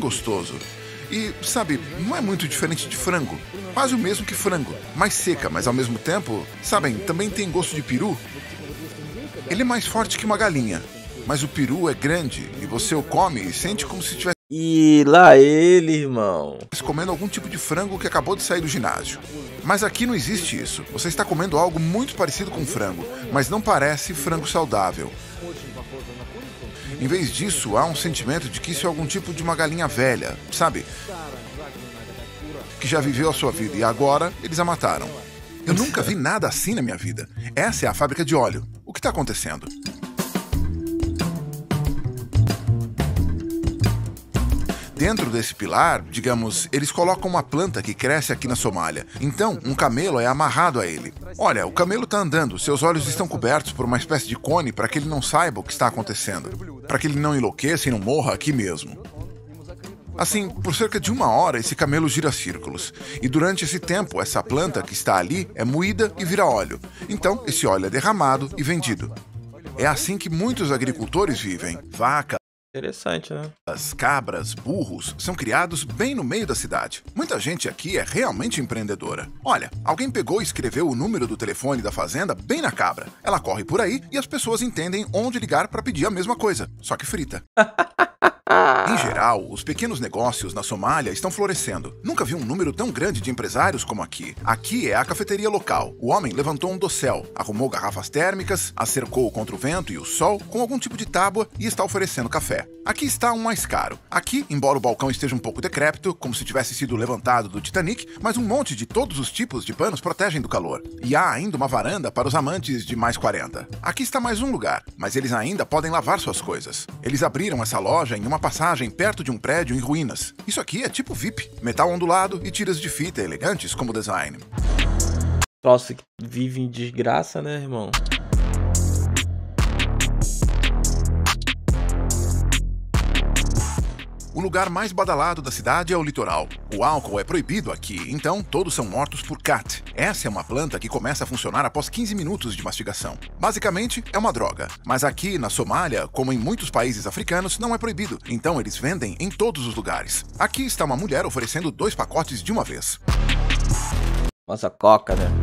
gostoso. E, sabe, não é muito diferente de frango. Quase o mesmo que frango. Mais seca, mas ao mesmo tempo, sabem, também tem gosto de peru. Ele é mais forte que uma galinha. Mas o peru é grande e você o come e sente como se estivesse E lá ele, irmão. comendo algum tipo de frango que acabou de sair do ginásio. Mas aqui não existe isso. Você está comendo algo muito parecido com frango, mas não parece frango saudável. Em vez disso, há um sentimento de que isso é algum tipo de uma galinha velha, sabe? Que já viveu a sua vida e agora eles a mataram. Eu nunca vi nada assim na minha vida. Essa é a fábrica de óleo. O que está acontecendo? Dentro desse pilar, digamos, eles colocam uma planta que cresce aqui na Somália. Então, um camelo é amarrado a ele. Olha, o camelo está andando, seus olhos estão cobertos por uma espécie de cone para que ele não saiba o que está acontecendo. Para que ele não enlouqueça e não morra aqui mesmo. Assim, por cerca de uma hora, esse camelo gira círculos. E durante esse tempo, essa planta que está ali é moída e vira óleo. Então, esse óleo é derramado e vendido. É assim que muitos agricultores vivem. Vaca, Interessante, né? as cabras, burros, são criados bem no meio da cidade. Muita gente aqui é realmente empreendedora. Olha, alguém pegou e escreveu o número do telefone da fazenda bem na cabra. Ela corre por aí e as pessoas entendem onde ligar para pedir a mesma coisa, só que frita. Em geral, os pequenos negócios na Somália estão florescendo. Nunca vi um número tão grande de empresários como aqui. Aqui é a cafeteria local. O homem levantou um dossel, arrumou garrafas térmicas, as cercou contra o vento e o sol com algum tipo de tábua e está oferecendo café. Aqui está um mais caro. Aqui, embora o balcão esteja um pouco decrépito, como se tivesse sido levantado do Titanic, mas um monte de todos os tipos de panos protegem do calor. E há ainda uma varanda para os amantes de mais quarenta. Aqui está mais um lugar, mas eles ainda podem lavar suas coisas. Eles abriram essa loja em uma passagem perto de um prédio em ruínas. Isso aqui é tipo V I P, metal ondulado e tiras de fita elegantes como design. Troço que vive em desgraça, né, irmão? O lugar mais badalado da cidade é o litoral. O álcool é proibido aqui, então todos são mortos por cat. Essa é uma planta que começa a funcionar após quinze minutos de mastigação. Basicamente, é uma droga. Mas aqui na Somália, como em muitos países africanos, não é proibido. Então eles vendem em todos os lugares. Aqui está uma mulher oferecendo dois pacotes de uma vez. Nossa, coca, né?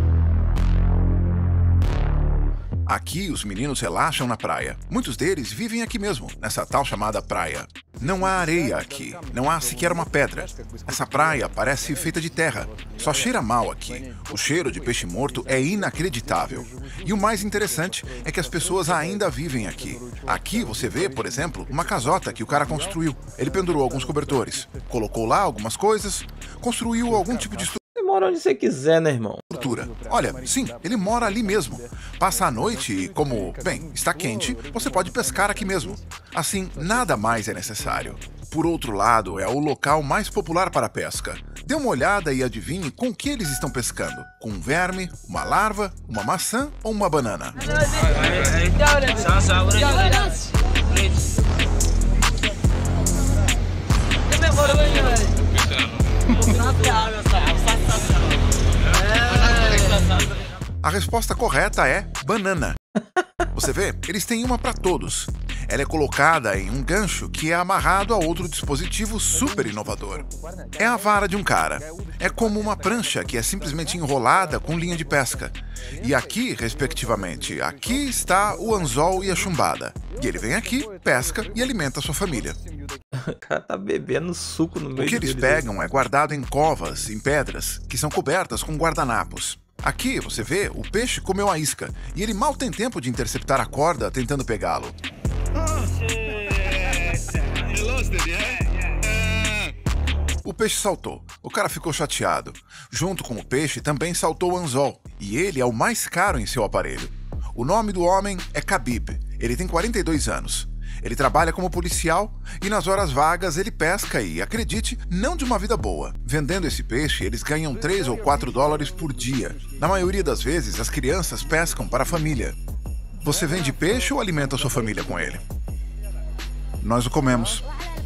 Aqui, os meninos relaxam na praia. Muitos deles vivem aqui mesmo, nessa tal chamada praia. Não há areia aqui, não há sequer uma pedra. Essa praia parece feita de terra. Só cheira mal aqui. O cheiro de peixe morto é inacreditável. E o mais interessante é que as pessoas ainda vivem aqui. Aqui você vê, por exemplo, uma casota que o cara construiu. Ele pendurou alguns cobertores, colocou lá algumas coisas, construiu algum tipo de estrutura. Você mora onde você quiser, né, irmão? Olha, sim, ele mora ali mesmo. Passa a noite e, como, bem, está quente, você pode pescar aqui mesmo. Assim, nada mais é necessário. Por outro lado, é o local mais popular para a pesca. Dê uma olhada e adivinhe com o que eles estão pescando. Com um verme, uma larva, uma maçã ou uma banana. A resposta correta é banana. Você vê, eles têm uma para todos. Ela é colocada em um gancho que é amarrado a outro dispositivo super inovador. É a vara de um cara. É como uma prancha que é simplesmente enrolada com linha de pesca. E aqui, respectivamente, aqui está o anzol e a chumbada. E ele vem aqui, pesca e alimenta a sua família. O cara tá bebendo suco no meio. O que eles pegam é guardado em covas, em pedras, que são cobertas com guardanapos. Aqui, você vê, o peixe comeu a isca, e ele mal tem tempo de interceptar a corda tentando pegá-lo. O peixe saltou. O cara ficou chateado. Junto com o peixe também saltou o anzol, e ele é o mais caro em seu aparelho. O nome do homem é Khabib. Ele tem quarenta e dois anos. Ele trabalha como policial e nas horas vagas ele pesca e, acredite, não de uma vida boa. Vendendo esse peixe, eles ganham três ou quatro dólares por dia. Na maioria das vezes, as crianças pescam para a família. Você vende peixe ou alimenta a sua família com ele? Nós o comemos.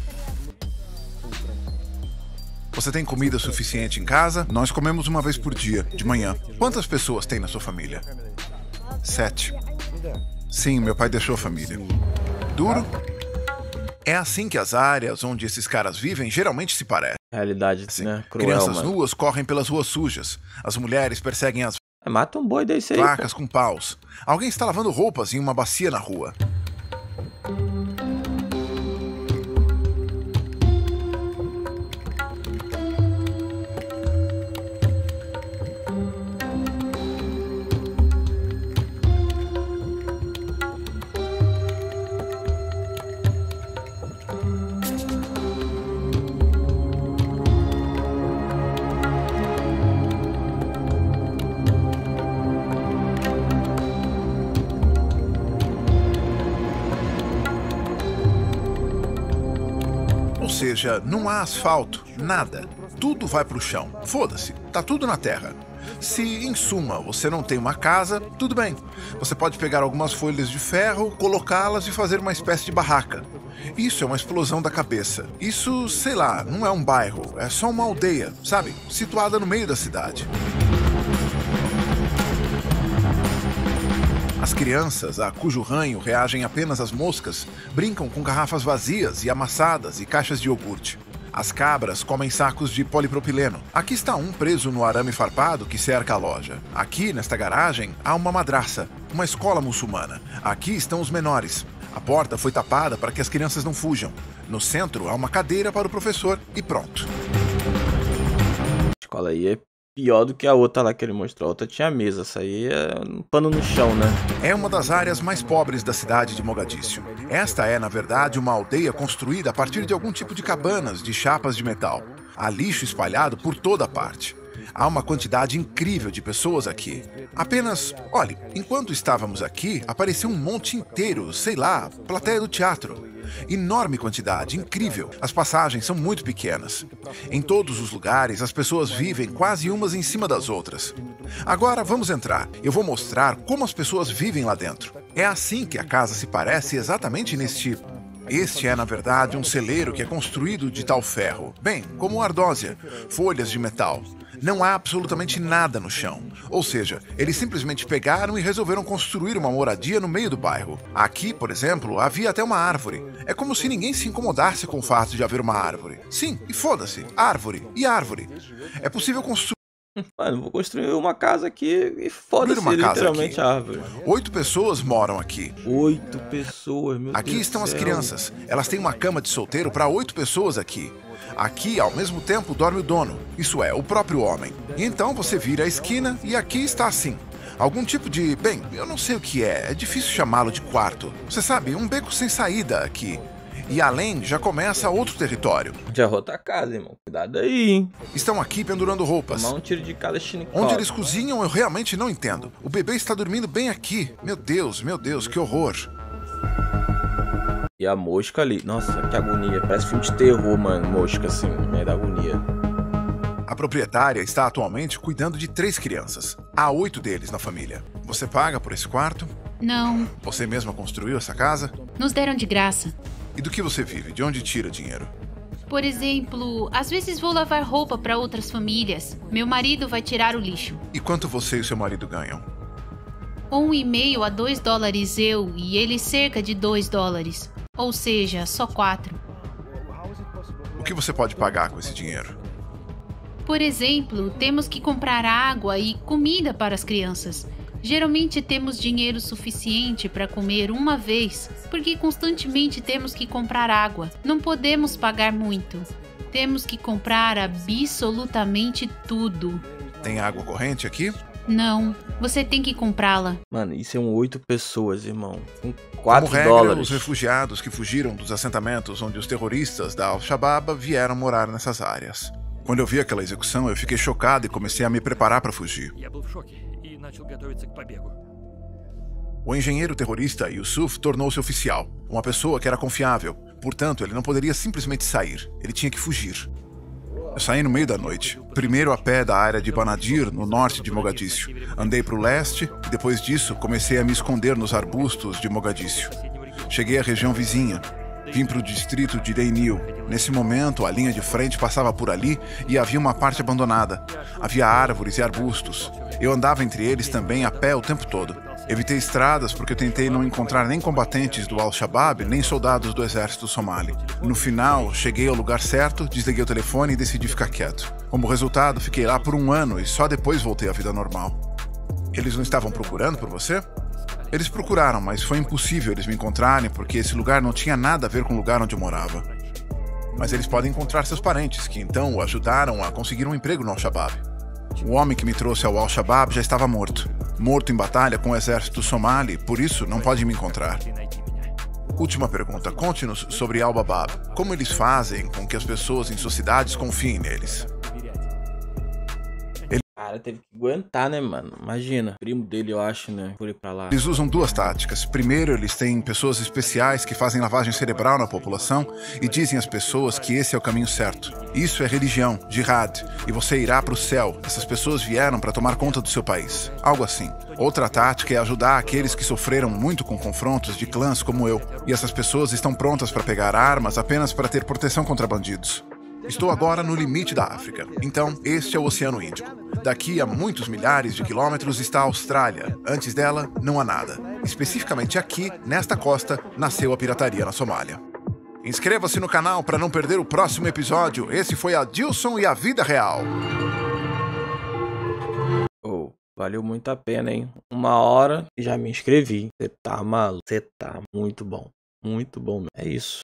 Você tem comida suficiente em casa? Nós comemos uma vez por dia, de manhã. Quantas pessoas tem na sua família? Sete. Sim, meu pai deixou a família. Duro É assim que as áreas onde esses caras vivem geralmente se parecem. Realidade, Assim, né? Cruel, crianças mano. nuas correm pelas ruas sujas. As mulheres perseguem as É, mata um boi desse aí, vacas com paus. Alguém está lavando roupas em uma bacia na rua. Ou seja, não há asfalto, nada. Tudo vai pro chão. Foda-se, tá tudo na terra. Se, em suma, você não tem uma casa, tudo bem. Você pode pegar algumas folhas de ferro, colocá-las e fazer uma espécie de barraca. Isso é uma explosão da cabeça. Isso, sei lá, não é um bairro, é só uma aldeia, sabe? Situada no meio da cidade. As crianças, a cujo ranho reagem apenas às moscas, brincam com garrafas vazias e amassadas e caixas de iogurte. As cabras comem sacos de polipropileno. Aqui está um preso no arame farpado que cerca a loja. Aqui, nesta garagem, há uma madraça, uma escola muçulmana. Aqui estão os menores. A porta foi tapada para que as crianças não fujam. No centro, há uma cadeira para o professor e pronto. A escola aí é pior do que a outra lá que ele mostrou. A outra tinha mesa, essa aí é um pano no chão, né? É uma das áreas mais pobres da cidade de Mogadíscio. Esta é, na verdade, uma aldeia construída a partir de algum tipo de cabanas de chapas de metal. Há lixo espalhado por toda parte. Há uma quantidade incrível de pessoas aqui. Apenas, olhe, enquanto estávamos aqui, apareceu um monte inteiro, sei lá, plateia do teatro. Enorme quantidade, incrível. As passagens são muito pequenas. Em todos os lugares, as pessoas vivem quase umas em cima das outras. Agora, vamos entrar. Eu vou mostrar como as pessoas vivem lá dentro. É assim que a casa se parece exatamente neste... Este é, na verdade, um celeiro que é construído de tal ferro. Bem, como ardósia, folhas de metal. Não há absolutamente nada no chão. Ou seja, eles simplesmente pegaram e resolveram construir uma moradia no meio do bairro. Aqui, por exemplo, havia até uma árvore. É como se ninguém se incomodasse com o fato de haver uma árvore. Sim, e foda-se, árvore e árvore. É possível construir... Mano, vou construir uma casa aqui e foda-se, uma casa literalmente aqui. a árvore. Oito pessoas moram aqui. Oito pessoas, meu Aqui Deus estão do as céu. crianças. Elas têm uma cama de solteiro para oito pessoas aqui. Aqui, ao mesmo tempo, dorme o dono, isso é, o próprio homem. E então você vira a esquina e aqui está assim. Algum tipo de... Bem, eu não sei o que é, é difícil chamá-lo de quarto. Você sabe, um beco sem saída aqui. E além, já começa outro território. Já rota a casa, irmão. Cuidado aí, hein? Estão aqui pendurando roupas. Tomar um tiro de cada chinicó. Onde eles cozinham, eu realmente não entendo. O bebê está dormindo bem aqui. Meu Deus, meu Deus, que horror. E a mosca ali. Nossa, que agonia. Parece filme de terror, mano. Mosca, assim. É da agonia. A proprietária está atualmente cuidando de três crianças. Há oito deles na família. Você paga por esse quarto? Não, Você mesma construiu essa casa? nos deram de graça. E do que você vive? De onde tira dinheiro? Por exemplo, às vezes vou lavar roupa para outras famílias. Meu marido vai tirar o lixo. E quanto você e seu marido ganham? Um e meio a dois dólares eu e ele cerca de dois dólares. Ou seja, só quatro. O que você pode pagar com esse dinheiro? Por exemplo, temos que comprar água e comida para as crianças. Geralmente temos dinheiro suficiente para comer uma vez, porque constantemente temos que comprar água. Não podemos pagar muito. Temos que comprar absolutamente tudo. Tem água corrente aqui? Não, você tem que comprá-la. Mano, isso são oito pessoas, irmão. Com quatro Como regra, dólares. os refugiados que fugiram dos assentamentos onde os terroristas da Al-Shabaab vieram morar nessas áreas. Quando eu vi aquela execução, eu fiquei chocado e comecei a me preparar para fugir. Я был в шоке и начал готовиться к побегу. O engenheiro terrorista Yusuf tornou-se oficial, uma pessoa que era confiável. Portanto, ele não poderia simplesmente sair, ele tinha que fugir. Eu saí no meio da noite, primeiro a pé da área de Banadir, no norte de Mogadíscio. Andei para o leste e depois disso comecei a me esconder nos arbustos de Mogadício. Cheguei à região vizinha, vim para o distrito de Dainil. Nesse momento, a linha de frente passava por ali e havia uma parte abandonada. Havia árvores e arbustos. Eu andava entre eles também a pé o tempo todo. Evitei estradas porque eu tentei não encontrar nem combatentes do Al-Shabaab, nem soldados do exército somali. No final, cheguei ao lugar certo, desliguei o telefone e decidi ficar quieto. Como resultado, fiquei lá por um ano e só depois voltei à vida normal. Eles não estavam procurando por você? Eles procuraram, mas foi impossível eles me encontrarem porque esse lugar não tinha nada a ver com o lugar onde eu morava. Mas eles podem encontrar seus parentes, que então o ajudaram a conseguir um emprego no Al-Shabaab. O homem que me trouxe ao Al-Shabaab já estava morto. Morto em batalha com o exército somali, por isso não pode me encontrar. Última pergunta, conte-nos sobre Al-Babab. Como eles fazem com que as pessoas em suas cidades confiem neles? O cara teve que aguentar, né, mano? Imagina. O primo dele, eu acho, né? Por ir pra lá. Eles usam duas táticas. Primeiro, eles têm pessoas especiais que fazem lavagem cerebral na população e dizem às pessoas que esse é o caminho certo. Isso é religião, jihad, e você irá pro céu. Essas pessoas vieram para tomar conta do seu país. Algo assim. Outra tática é ajudar aqueles que sofreram muito com confrontos de clãs como eu. E essas pessoas estão prontas para pegar armas apenas para ter proteção contra bandidos. Estou agora no limite da África. Então, este é o Oceano Índico. Daqui a muitos milhares de quilômetros está a Austrália. Antes dela, não há nada. Especificamente aqui, nesta costa, nasceu a pirataria na Somália. Inscreva-se no canal para não perder o próximo episódio. Esse foi Adilson e a Vida Real. Oh, valeu muito a pena, hein? Uma hora e já me inscrevi. Você tá maluco? Você tá muito bom. Muito bom. É isso.